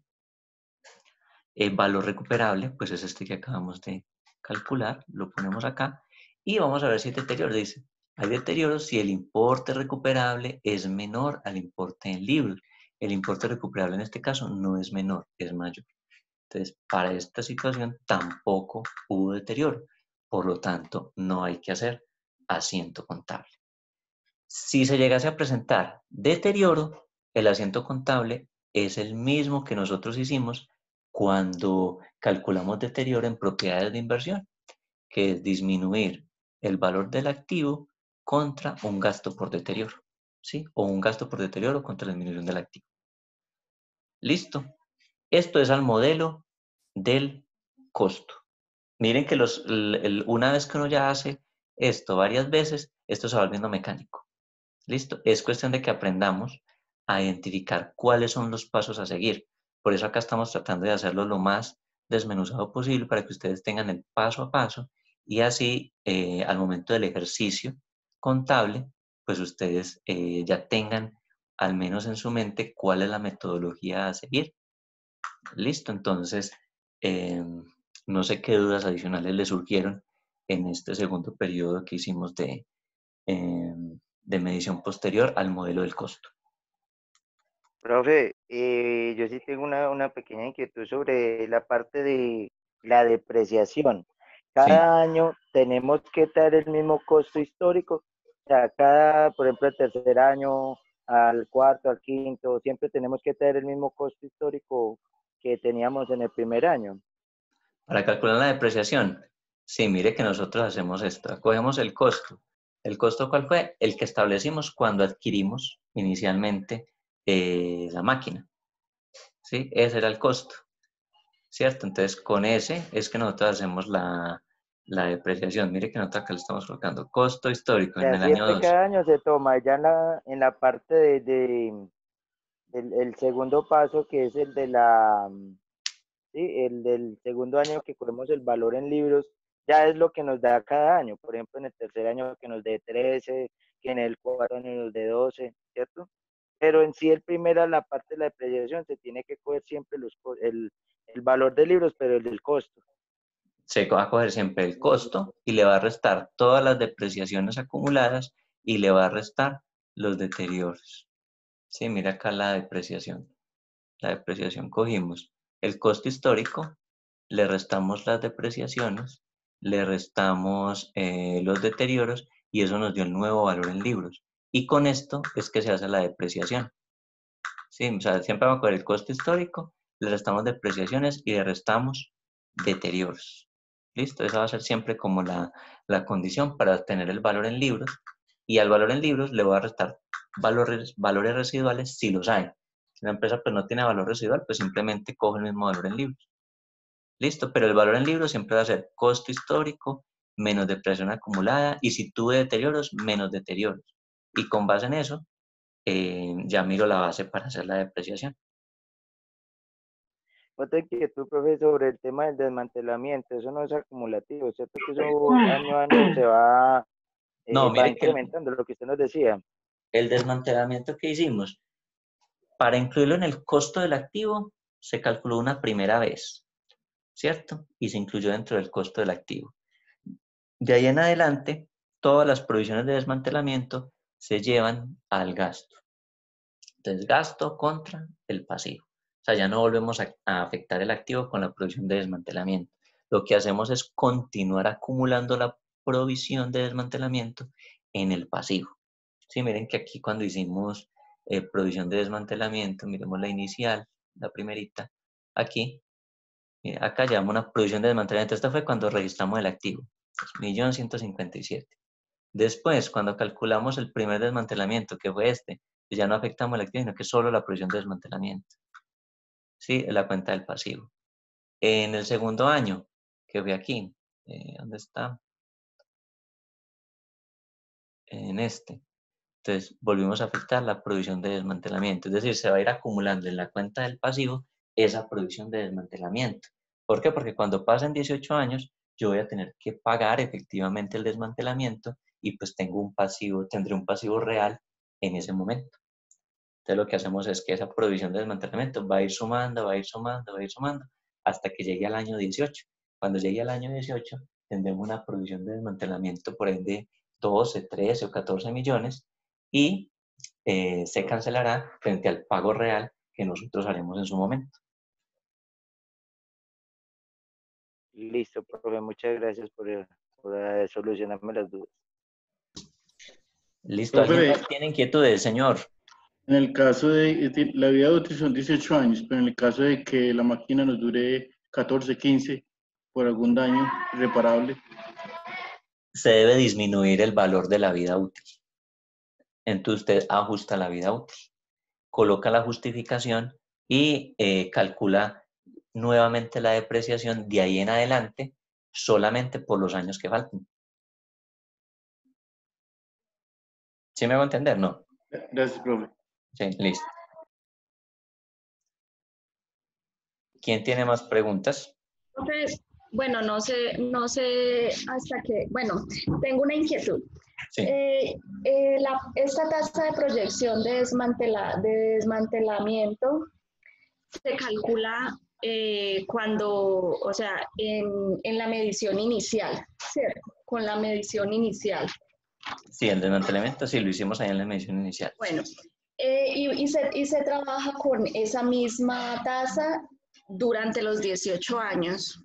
El valor recuperable, pues es este que acabamos de calcular, lo ponemos acá y vamos a ver si hay deterioro. Dice, hay deterioro si el importe recuperable es menor al importe en libros. El importe recuperable en este caso no es menor, es mayor. Entonces, para esta situación tampoco hubo deterioro. Por lo tanto, no hay que hacer asiento contable. Si se llegase a presentar deterioro, el asiento contable es el mismo que nosotros hicimos cuando calculamos deterioro en propiedades de inversión, que es disminuir el valor del activo contra un gasto por deterioro, ¿sí? O un gasto por deterioro contra la disminución del activo. Listo. Esto es al modelo del costo. Miren que los, el, el, una vez que uno ya hace esto varias veces, esto se va volviendo mecánico. ¿Listo? Es cuestión de que aprendamos a identificar cuáles son los pasos a seguir. Por eso acá estamos tratando de hacerlo lo más desmenuzado posible para que ustedes tengan el paso a paso y así eh, al momento del ejercicio contable, pues ustedes eh, ya tengan al menos en su mente cuál es la metodología a seguir. Listo, entonces eh, no sé qué dudas adicionales le surgieron en este segundo periodo que hicimos de... Eh, de medición posterior al modelo del costo. Profe, eh, yo sí tengo una, una pequeña inquietud sobre la parte de la depreciación. Cada Sí. año tenemos que dar el mismo costo histórico. O sea, cada, por ejemplo, el tercer año, al cuarto, al quinto, siempre tenemos que tener el mismo costo histórico que teníamos en el primer año. Para calcular la depreciación, sí, mire que nosotros hacemos esto. Cogemos el costo. ¿El costo cuál fue? El que establecimos cuando adquirimos inicialmente eh, la máquina. ¿Sí? Ese era el costo. ¿Cierto? Entonces, con ese es que nosotros hacemos la, la depreciación. Mire que nosotros acá le estamos colocando costo histórico O en sea, el año siempre dos. cada año se toma ya en la, en la parte de, de el, el segundo paso, que es el de la, ¿sí? El del segundo año que cogemos el valor en libros, ya es lo que nos da cada año. Por ejemplo, en el tercer año que nos dé trece, que en el cuarto año nos dé doce, ¿cierto? Pero en sí, el primero, la parte de la depreciación, se tiene que coger siempre los, el, el valor de libros, pero el del costo. Se va a coger siempre el costo y le va a restar todas las depreciaciones acumuladas y le va a restar los deterioros. Sí, mira acá la depreciación. La depreciación cogimos el costo histórico, le restamos las depreciaciones, le restamos eh, los deterioros y eso nos dio el nuevo valor en libros. Y con esto es que se hace la depreciación. Sí, o sea, siempre vamos a coger el costo histórico, le restamos depreciaciones y le restamos deterioros. ¿Listo? Esa va a ser siempre como la, la condición para obtener el valor en libros. Y al valor en libros le voy a restar valores, valores residuales si los hay. Si una empresa pues no tiene valor residual, pues simplemente coge el mismo valor en libros. Listo, pero el valor en libros siempre va a ser costo histórico menos depreciación acumulada y si tuve deterioros, menos deterioros. Y con base en eso, eh, ya miro la base para hacer la depreciación. Otra inquietud, profe, sobre el tema del desmantelamiento, eso no es acumulativo, ¿cierto? Que eso año a año se va, No, eh, va mire que el, incrementando, lo que usted nos decía. el desmantelamiento que hicimos, para incluirlo en el costo del activo, se calculó una primera vez, ¿cierto? Y se incluyó dentro del costo del activo. De ahí en adelante, todas las provisiones de desmantelamiento se llevan al gasto. Entonces, gasto contra el pasivo. O sea, ya no volvemos a, a afectar el activo con la provisión de desmantelamiento. Lo que hacemos es continuar acumulando la provisión de desmantelamiento en el pasivo. Sí, miren que aquí cuando hicimos eh, provisión de desmantelamiento, miremos la inicial, la primerita, aquí, mira, acá llevamos una provisión de desmantelamiento. Esto fue cuando registramos el activo, un millón ciento cincuenta y siete mil. Después, cuando calculamos el primer desmantelamiento, que fue este, pues ya no afectamos el activo, sino que solo la provisión de desmantelamiento. Sí, la cuenta del pasivo. En el segundo año, que fue aquí, eh, ¿dónde está? En este. Entonces, volvimos a afectar la provisión de desmantelamiento. Es decir, se va a ir acumulando en la cuenta del pasivo esa provisión de desmantelamiento. ¿Por qué? Porque cuando pasen dieciocho años, yo voy a tener que pagar efectivamente el desmantelamiento y pues tengo un pasivo, tendré un pasivo real en ese momento. Entonces, lo que hacemos es que esa provisión de desmantelamiento va a ir sumando, va a ir sumando, va a ir sumando, hasta que llegue al año dieciocho. Cuando llegue al año dieciocho, tendremos una provisión de desmantelamiento por ahí de doce, trece o catorce millones y eh, se cancelará frente al pago real que nosotros haremos en su momento. Listo, profe, muchas gracias por, por eh, solucionarme las dudas. Listo, ¿alguien Profe, más tiene inquietudes, señor? en el caso de, de- la vida útil son dieciocho años, pero en el caso de que la máquina nos dure catorce, quince por algún daño irreparable, Se debe disminuir el valor de la vida útil. Entonces usted ajusta la vida útil, coloca la justificación y eh, calcula nuevamente la depreciación de ahí en adelante solamente por los años que falten. ¿Sí me hago entender? No. gracias, profe. Sí, listo. ¿Quién tiene más preguntas? Entonces, bueno, no sé, no sé hasta qué, bueno, tengo una inquietud. Sí. Eh, eh, la, esta tasa de proyección de, desmantela, de desmantelamiento se calcula eh, cuando, o sea, en, en la medición inicial, ¿cierto? Con la medición inicial. Sí, el desmantelamiento sí lo hicimos ahí en la medición inicial. Bueno, eh, y, y, se, y se trabaja con esa misma tasa durante los dieciocho años.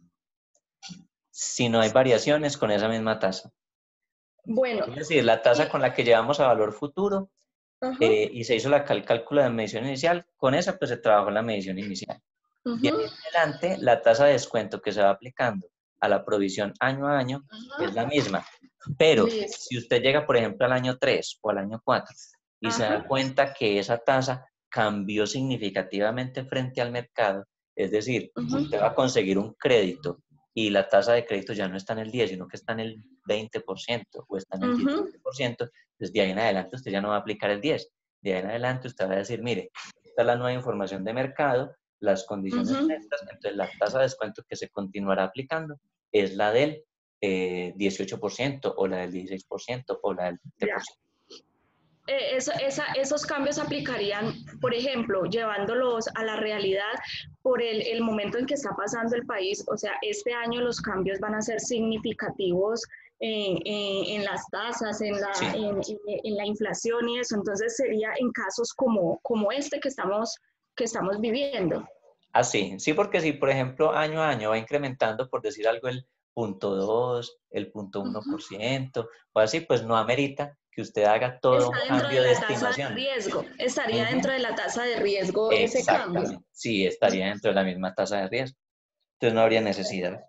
Si no hay variaciones con esa misma tasa. Bueno. Es decir, la tasa y, con la que llevamos a valor futuro uh-huh. eh, y se hizo la cal cálculo de medición inicial, con esa pues se trabajó en la medición inicial. Uh-huh. De ahí en adelante, la tasa de descuento que se va aplicando a la provisión año a año uh-huh. es la misma. Pero Listo. Si usted llega, por ejemplo, al año tres o al año cuatro y uh-huh. se da cuenta que esa tasa cambió significativamente frente al mercado, es decir, uh-huh. usted va a conseguir un crédito y la tasa de crédito ya no está en el diez, sino que está en el veinte por ciento o está en el uh-huh. diecisiete por ciento, entonces de ahí en adelante usted ya no va a aplicar el diez. De ahí en adelante usted va a decir, mire, esta es la nueva información de mercado, las condiciones uh-huh. son estas, entonces la tasa de descuento que se continuará aplicando es la del eh, dieciocho por ciento o la del dieciséis por ciento o la del veinte por ciento. Eh, eso, esa, esos cambios aplicarían, por ejemplo, llevándolos a la realidad por el, el momento en que está pasando el país. O sea, este año los cambios van a ser significativos eh, eh, en las tasas, en la, sí. en, en, en la inflación y eso. Entonces sería en casos como, como este que estamos, que estamos viviendo. Así, sí, porque si, por ejemplo, año a año va incrementando, por decir algo, el punto dos, el punto uno por ciento, uh-huh. o así, pues no amerita que usted haga todo Está un cambio de, de estimación. De riesgo. Estaría uh-huh. dentro de la tasa de riesgo ese Exactamente. cambio. Sí, estaría dentro de la misma tasa de riesgo. Entonces no habría necesidad.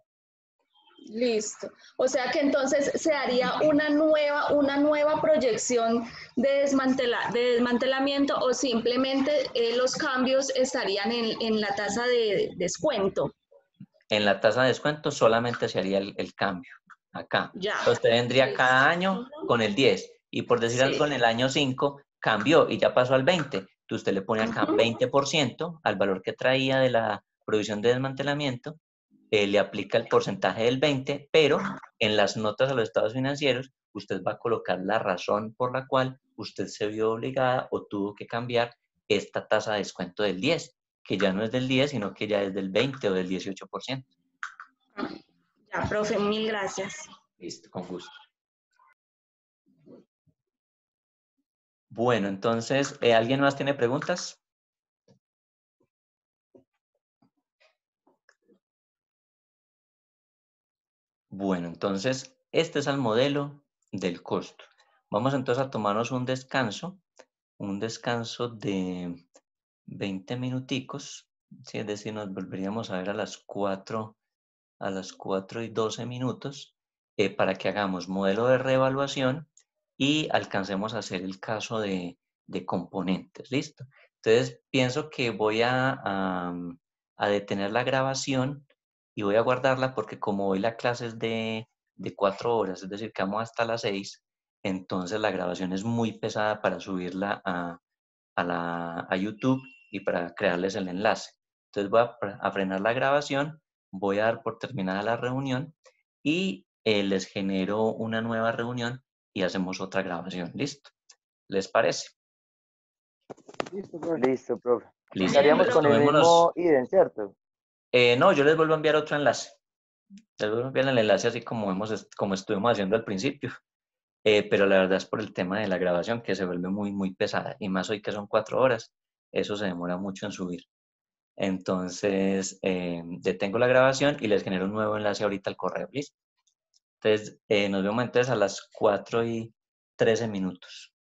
Listo. O sea que entonces se haría una nueva, una nueva proyección de, desmantela, de desmantelamiento o simplemente eh, los cambios estarían en, en la tasa de descuento. En la tasa de descuento solamente se haría el, el cambio. Acá. Ya. Entonces usted vendría sí. cada año uh-huh. con el diez y por decir sí. algo en el año cinco cambió y ya pasó al veinte. Entonces usted le pone acá uh-huh. veinte por ciento al valor que traía de la provisión de desmantelamiento. Eh, le aplica el porcentaje del veinte, pero en las notas a los estados financieros usted va a colocar la razón por la cual usted se vio obligada o tuvo que cambiar esta tasa de descuento del diez, que ya no es del diez, sino que ya es del veinte o del dieciocho por ciento. Ya, profe, mil gracias. Listo, con gusto. Bueno, entonces, ¿eh, ¿alguien más tiene preguntas? Bueno, entonces, este es el modelo del costo. Vamos entonces a tomarnos un descanso, un descanso de veinte minuticos, ¿sí? Es decir, nos volveríamos a ver a las cuatro, a las cuatro y doce minutos, eh, para que hagamos modelo de reevaluación y alcancemos a hacer el caso de, de componentes, ¿listo? Entonces, pienso que voy a, a, a detener la grabación y voy a guardarla porque como hoy la clase es de, de cuatro horas, es decir, que vamos hasta las seis, entonces la grabación es muy pesada para subirla a, a, la, a YouTube y para crearles el enlace. Entonces voy a, a frenar la grabación, voy a dar por terminada la reunión y eh, les genero una nueva reunión y hacemos otra grabación. ¿Listo? ¿Les parece? Listo, profe. Listo, profe. Listo. Estaríamos Entonces, con el tomémonos... mismo ident, ¿cierto? Eh, no, yo les vuelvo a enviar otro enlace. Les vuelvo a enviar el enlace así como, hemos, como estuvimos haciendo al principio. Eh, pero la verdad es por el tema de la grabación que se vuelve muy, muy pesada. Y más hoy que son cuatro horas, eso se demora mucho en subir. Entonces, eh, detengo la grabación y les genero un nuevo enlace ahorita al correo. ¿Listo? Entonces, eh, nos vemos entonces a las cuatro y trece minutos.